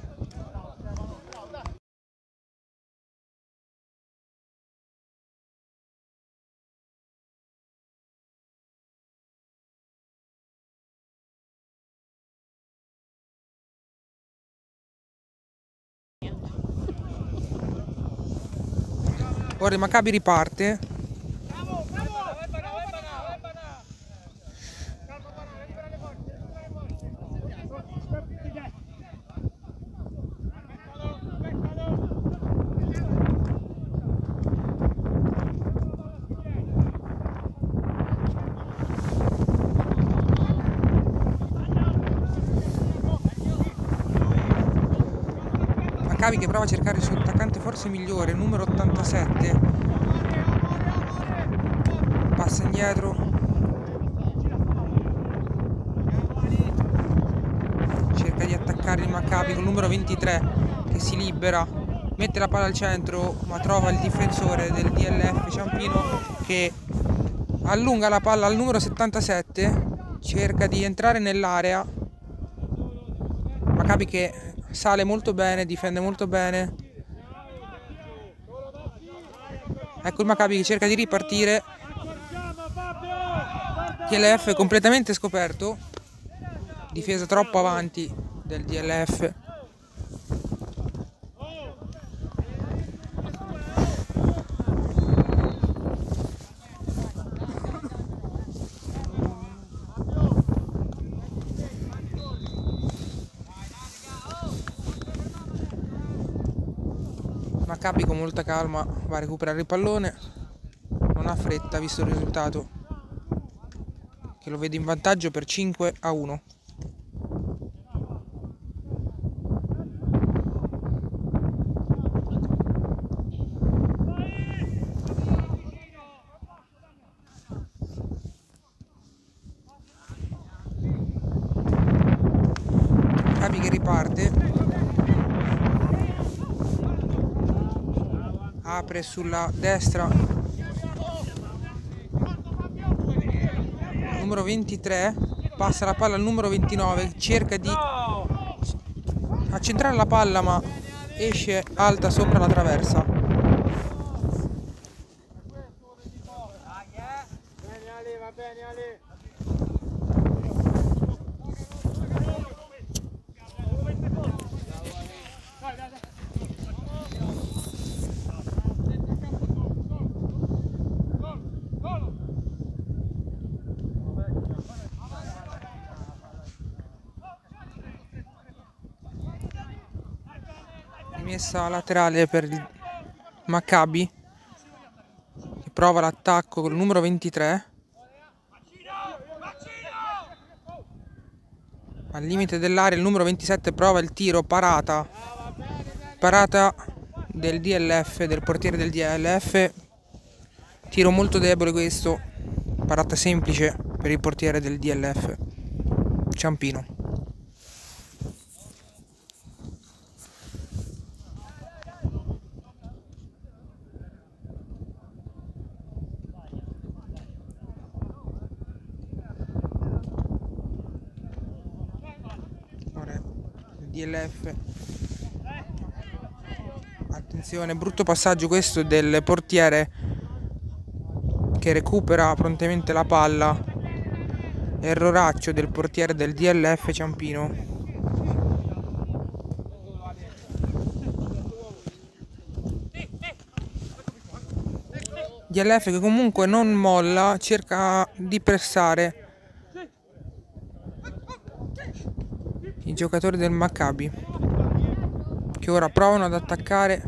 ora il Maccabi riparte. Maccabi che prova a cercare il suo attaccante forse migliore, numero 87. Passa indietro. Cerca di attaccare il Maccabi con il numero 23 che si libera. Mette la palla al centro, ma trova il difensore del DLF Ciampino che allunga la palla al numero 77. Cerca di entrare nell'area. Maccabi che sale molto bene, difende molto bene. Ecco il Maccabi che cerca di ripartire. DLF completamente scoperto. Difesa troppo avanti del DLF. Maccabi con molta calma va a recuperare il pallone, non ha fretta visto il risultato che lo vede in vantaggio per 5-1. Maccabi che riparte. Apre sulla destra, numero 23, passa la palla al numero 29, cerca di accentrare la palla ma esce alta sopra la traversa. Rimessa laterale per il Maccabi che prova l'attacco con il numero 23 al limite dell'area. Il numero 27 prova il tiro, parata del DLF, del portiere del DLF, tiro molto debole questo, parata semplice per il portiere del DLF Ciampino. DLF, attenzione, brutto passaggio questo del portiere che recupera prontamente la palla, erroraccio del portiere del DLF Ciampino. DLF che comunque non molla, cerca di pressare i giocatori del Maccabi che ora provano ad attaccare.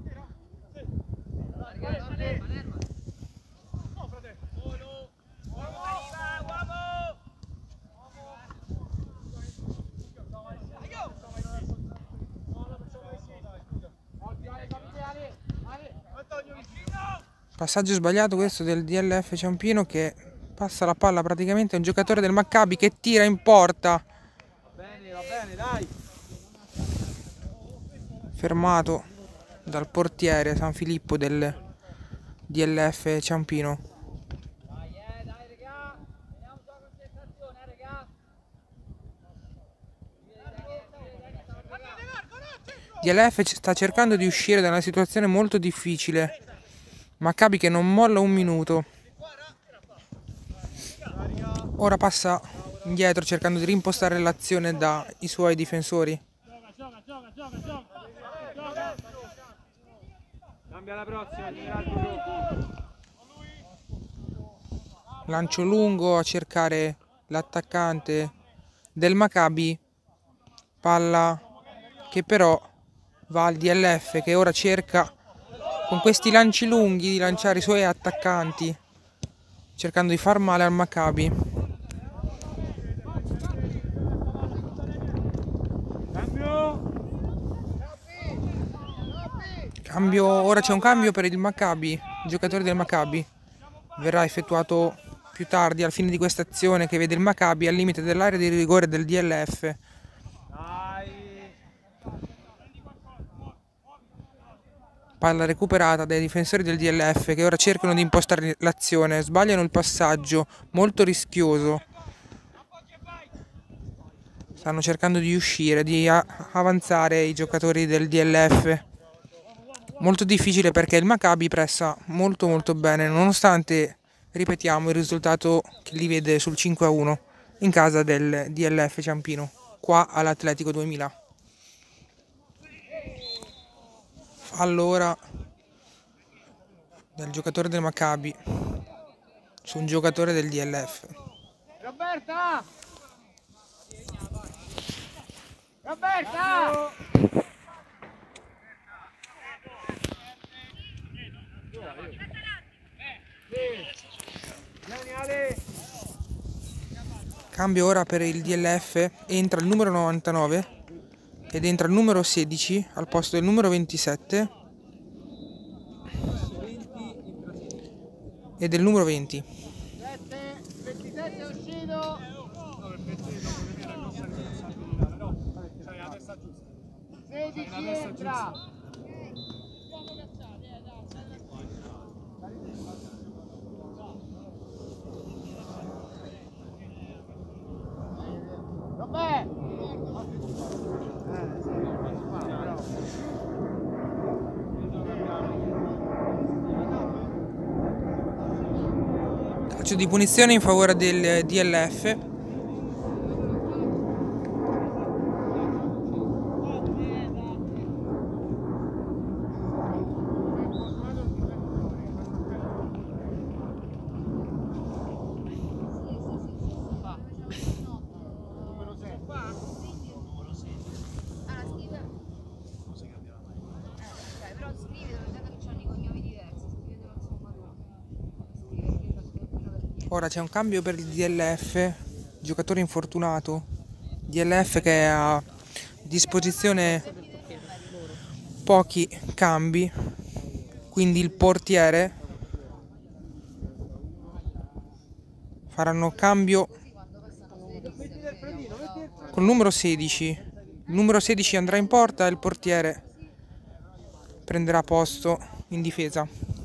Passaggio sbagliato questo del DLF Ciampino che passa la palla praticamente a un giocatore del Maccabi che tira in porta. Bene, dai. Fermato dal portiere San Filippo del DLF Ciampino. DLF sta cercando di uscire da una situazione molto difficile. Maccabi che non molla un minuto. Ora passa indietro cercando di rimpostare l'azione dai suoi difensori. Cambia la prossima, Lancio lungo a cercare l'attaccante del Maccabi. Palla che però va al DLF che ora cerca con questi lanci lunghi di lanciare i suoi attaccanti, cercando di far male al Maccabi. Ora c'è un cambio per il Maccabi, il giocatore del Maccabi. Verrà effettuato più tardi al fine di questa azione che vede il Maccabi al limite dell'area di rigore del DLF. Palla recuperata dai difensori del DLF che ora cercano di impostare l'azione, sbagliano il passaggio, molto rischioso. Stanno cercando di uscire, di avanzare i giocatori del DLF. Molto difficile perché il Maccabi pressa molto bene, nonostante, ripetiamo, il risultato che li vede sul 5-1 in casa del DLF Ciampino, qua all'Atletico 2000. Allora, del giocatore del Maccabi su un giocatore del DLF. Roberta! Roberta! Cambio ora per il DLF, entra il numero 99 ed entra il numero 16 al posto del numero 27 e del numero 20. 27 è uscito. 16 entra. Calcio di punizione in favore del DLF. Ora c'è un cambio per il DLF, giocatore infortunato, DLF che ha a disposizione pochi cambi, quindi il portiere faranno cambio col numero 16, il numero 16 andrà in porta e il portiere prenderà posto in difesa.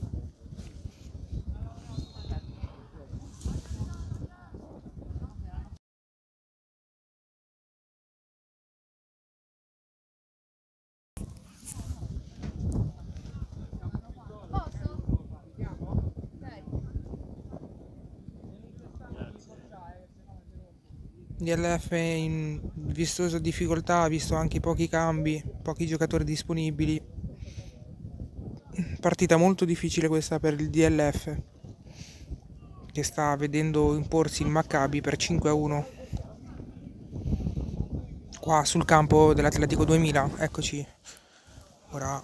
DLF in vistosa difficoltà, ha visto anche pochi cambi, pochi giocatori disponibili. Partita molto difficile questa per il DLF, che sta vedendo imporsi il Maccabi per 5-1 qua sul campo dell'Atletico 2000. Eccoci ora,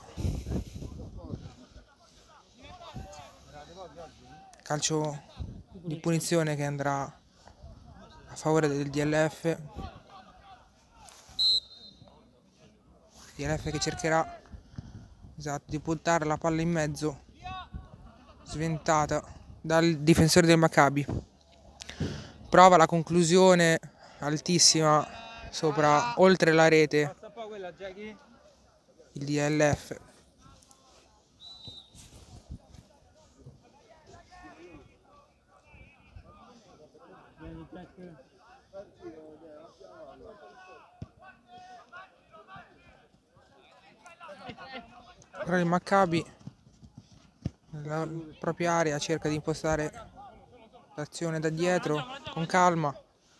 calcio di punizione che andrà a favore del DLF. DLF che cercherà, esatto, di puntare la palla in mezzo, sventata dal difensore del Maccabi. Prova la conclusione altissima sopra, oltre la rete, il DLF. Ora il Maccabi nella propria area cerca di impostare l'azione da dietro con calma.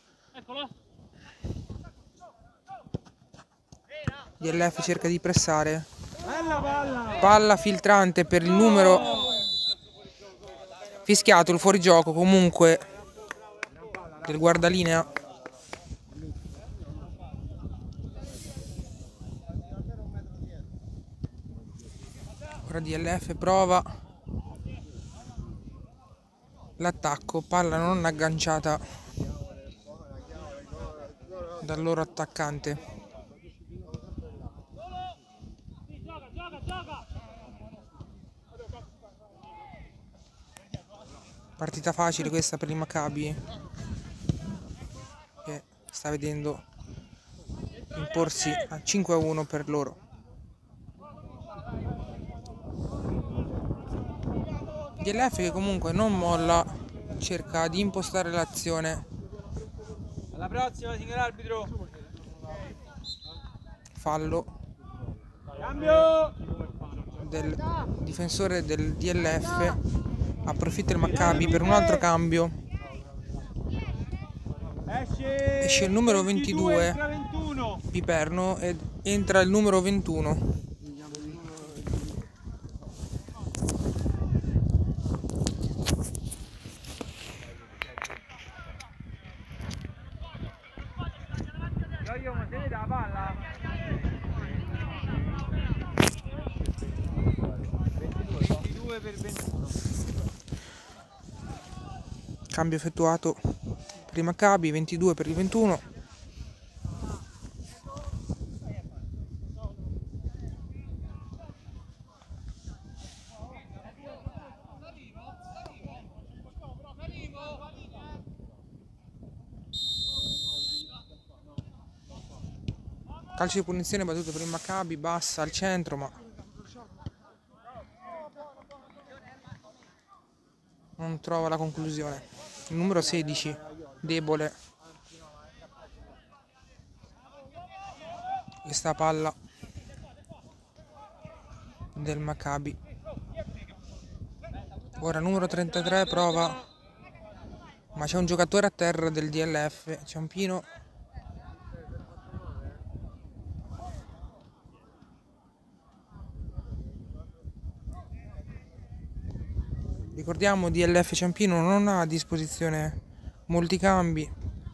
DLF cerca di pressare, palla filtrante per il numero, fischiato il fuorigioco comunque del guardalinea. Ora DLF prova l'attacco, palla non agganciata dal loro attaccante. Partita facile questa per il Maccabi, che sta vedendo imporsi a 5-1 per loro. DLF che comunque non molla, cerca di impostare l'azione. Alla prossima, signor arbitro. Fallo Cambio. del difensore del DLF, approfitta il Maccabi per un altro cambio. Esce il numero 22 Piperno ed entra il numero 21. Io ma tieni la palla. 22 per 21. Cambio effettuato per il Maccabi, 22 per il 21. Calcio di punizione battuto per il Maccabi, bassa al centro ma non trova la conclusione. Il numero 16, debole. Questa palla del Maccabi. Ora numero 33 prova, ma c'è un giocatore a terra del DLF, Ciampino. Ricordiamo, DLF Ciampino non ha a disposizione molti cambi.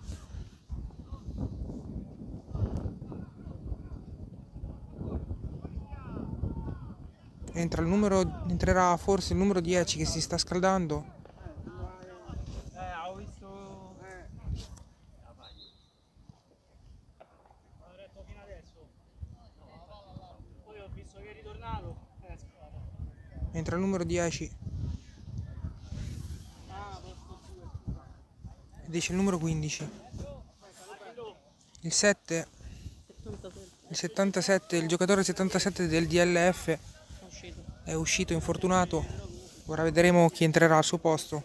Entrerà forse il numero 10 che si sta scaldando. Ho visto. Ho detto fino adesso. Poi ho visto che è ritornato. Entra il numero 10 ed esce il numero 15. Il 7, il 77, il giocatore 77 del DLF è uscito infortunato. Ora vedremo chi entrerà al suo posto.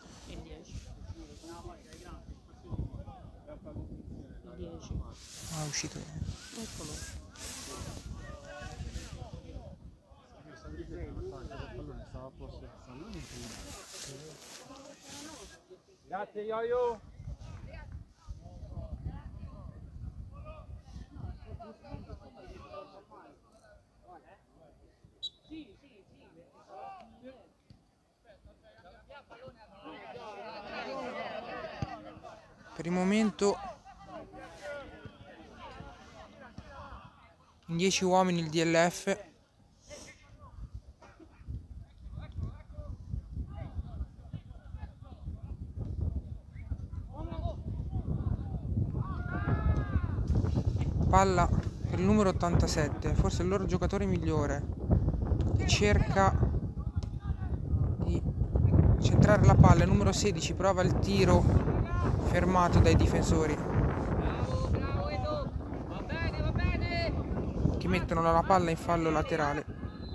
Ah, è uscito. Grazie Ioio. Per il momento in 10 uomini il DLF. Palla per il numero 87, forse il loro giocatore migliore, che cerca di centrare la palla. Il numero 16 prova il tiro, fermato dai difensori che mettono la palla in fallo laterale.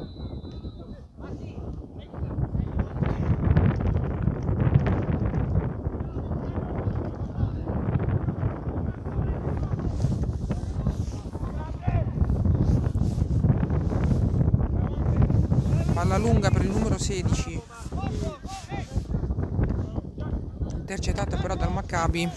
Palla lunga per il numero 16, intercettata però dal Maccabi.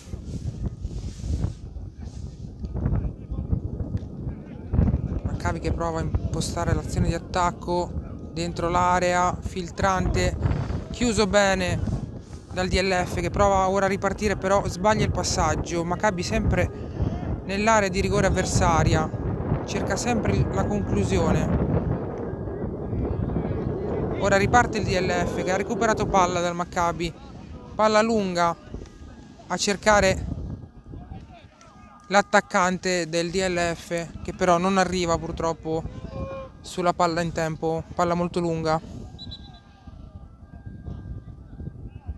Maccabi che prova a impostare l'azione di attacco dentro l'area, filtrante, chiuso bene dal DLF che prova ora a ripartire, però sbaglia il passaggio. Maccabi sempre nell'area di rigore avversaria, cerca sempre la conclusione. Ora riparte il DLF che ha recuperato palla dal Maccabi, palla lunga a cercare l'attaccante del DLF che però non arriva purtroppo sulla palla in tempo, palla molto lunga.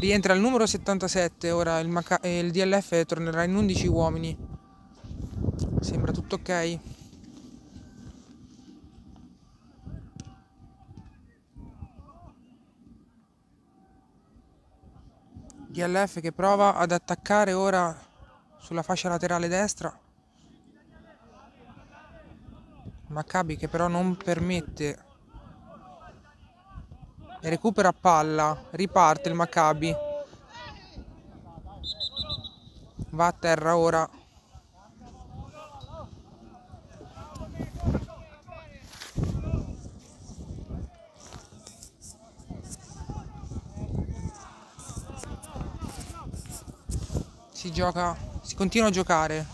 Rientra il numero 77, ora il DLF tornerà in 11 uomini. Sembra tutto ok. DLF che prova ad attaccare ora sulla fascia laterale destra. Maccabi che però non permette e recupera palla, riparte il Maccabi, va a terra ora. Si continua a giocare.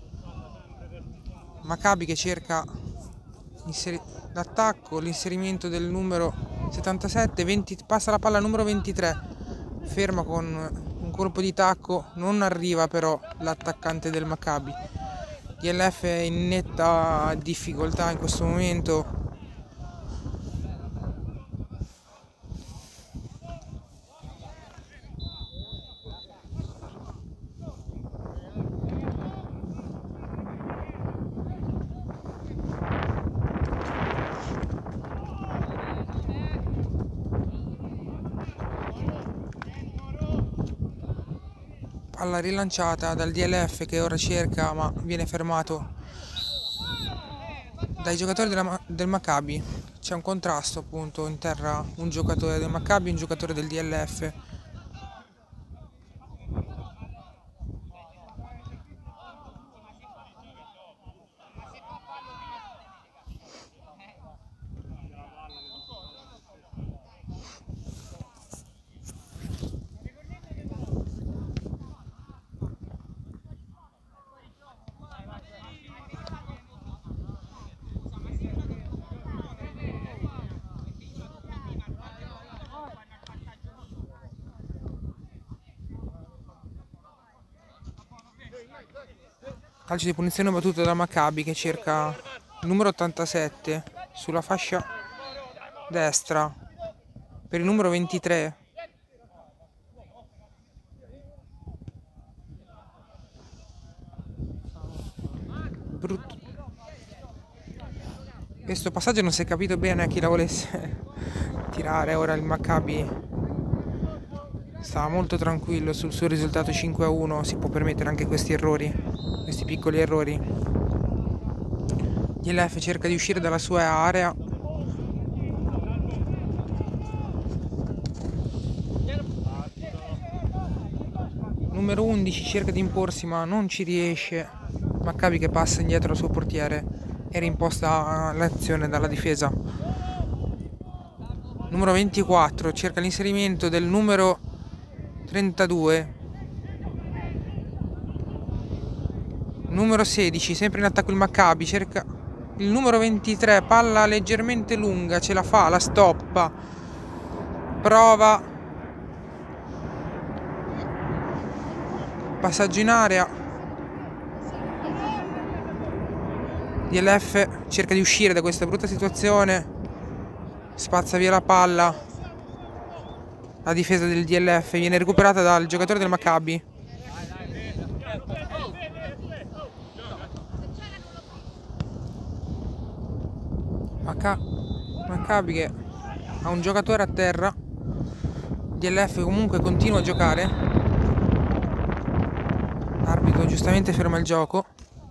Maccabi che cerca l'attacco, l'inserimento del numero 77, passa la palla al numero 23, ferma con un colpo di tacco, non arriva però l'attaccante del Maccabi. DLF è in netta difficoltà in questo momento. Palla rilanciata dal DLF che ora cerca ma viene fermato dai giocatori del Maccabi. C'è un contrasto appunto in terra, un giocatore del Maccabi e un giocatore del DLF. Calcio di punizione battuto da Maccabi che cerca il numero 87 sulla fascia destra per il numero 23. Brutto. Questo passaggio non si è capito bene a chi la volesse tirare. Ora il Maccabi sta molto tranquillo sul suo risultato 5-1, si può permettere anche questi errori, questi piccoli errori. DLF cerca di uscire dalla sua area. Numero 11 cerca di imporsi ma non ci riesce. Maccabi che passa indietro al suo portiere. Era imposta l'azione dalla difesa. Numero 24 cerca l'inserimento del numero 32. Numero 16 sempre in attacco il Maccabi, cerca il numero 23, palla leggermente lunga, ce la fa, la stoppa, prova, passaggio in area. DLF cerca di uscire da questa brutta situazione, spazza via la palla. La difesa del DLF viene recuperata dal giocatore del Maccabi. Maccabi che ha un giocatore a terra. DLF comunque continua a giocare. L'arbitro giustamente ferma il gioco.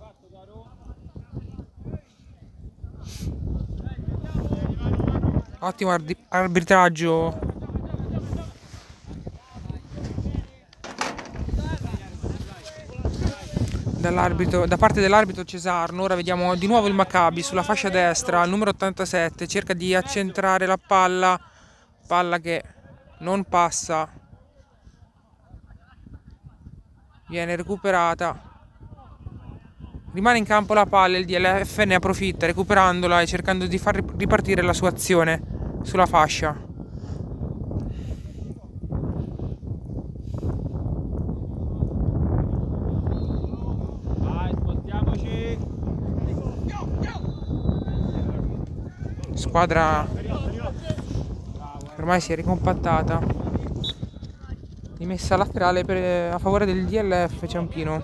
Ottimo arbitraggio da parte dell'arbitro Cesarno. Ora vediamo di nuovo il Maccabi sulla fascia destra, il numero 87 cerca di accentrare la palla che non passa, viene recuperata, rimane in campo la palla, il DLF ne approfitta recuperandola e cercando di far ripartire la sua azione sulla fascia. Squadra ormai si è ricompattata. rimessa laterale a favore del DLF Ciampino.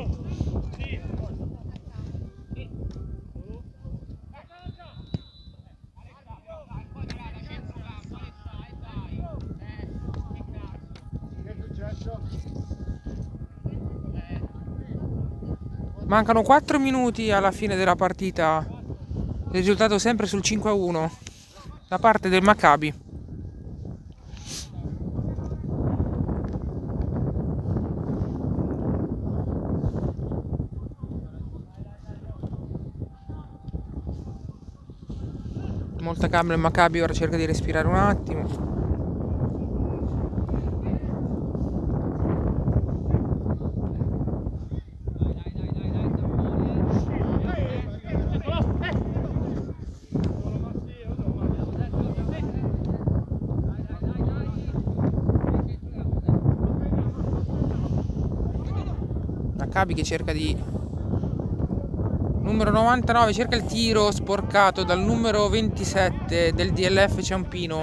Mancano 4 minuti alla fine della partita, il risultato sempre sul 5-1 da parte del Maccabi. Molta calma il Maccabi, ora cerca di respirare un attimo. Maccabi che cerca di... numero 99 cerca il tiro sporcato dal numero 27 del DLF Ciampino.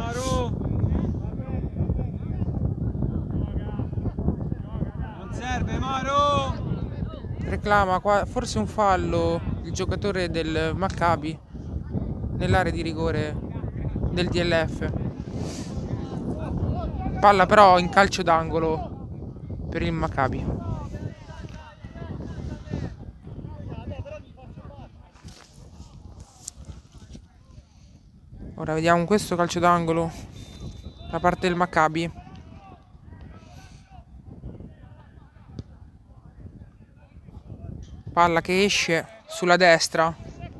Non serve Maro! Reclama qua forse un fallo il giocatore del Maccabi nell'area di rigore del DLF. Palla però in calcio d'angolo per il Maccabi. Ora vediamo questo calcio d'angolo da parte del Maccabi. Palla che esce sulla destra.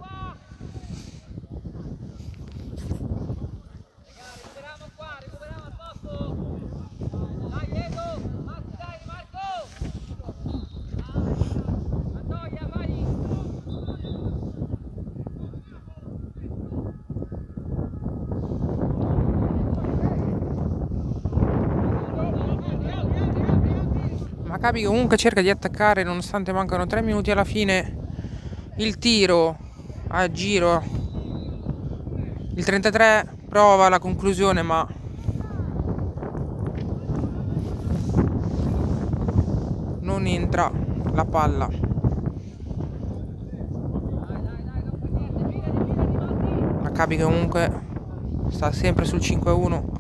Maccabi comunque cerca di attaccare nonostante mancano 3 minuti alla fine. Il tiro a giro, il 33 prova la conclusione ma non entra la palla. Maccabi che comunque sta sempre sul 5-1.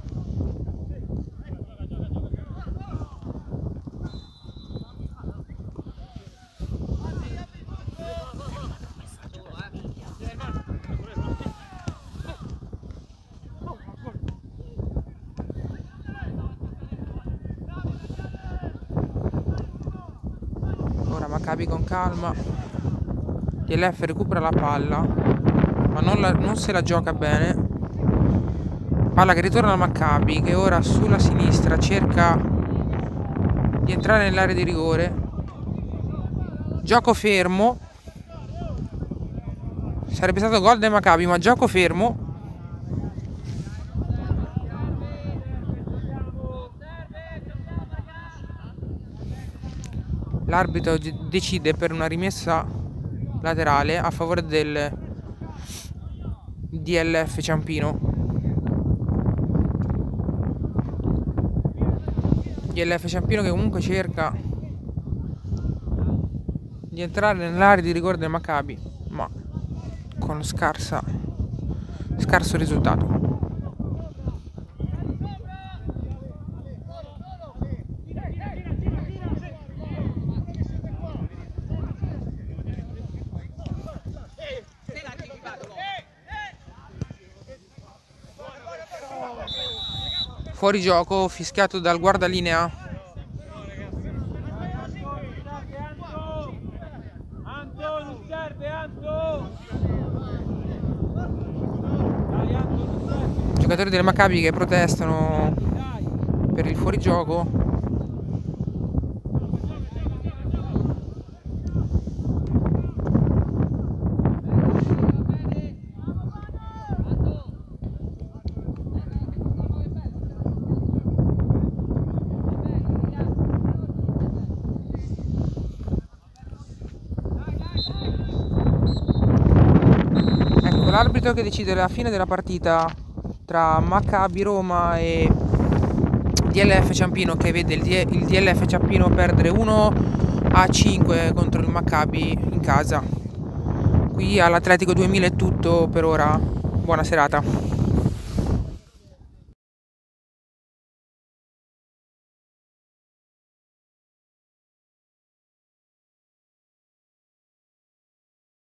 Maccabi con calma, DLF recupera la palla ma non se la gioca bene. Palla che ritorna al Maccabi che ora sulla sinistra cerca di entrare nell'area di rigore. Gioco fermo, sarebbe stato gol del Maccabi ma gioco fermo. L'arbitro decide per una rimessa laterale a favore del DLF Ciampino. DLF Ciampino che comunque cerca di entrare nell'area di rigore del Maccabi ma con scarso risultato. Fuori gioco fischiato dal guardalinea. Giocatori del Maccabi che protestano per il fuorigioco. L'arbitro che decide la fine della partita tra Maccabi Roma e DLF Ciampino che vede il DLF Ciampino perdere 1-5 contro il Maccabi in casa. Qui all'Atletico 2000 è tutto per ora, buona serata.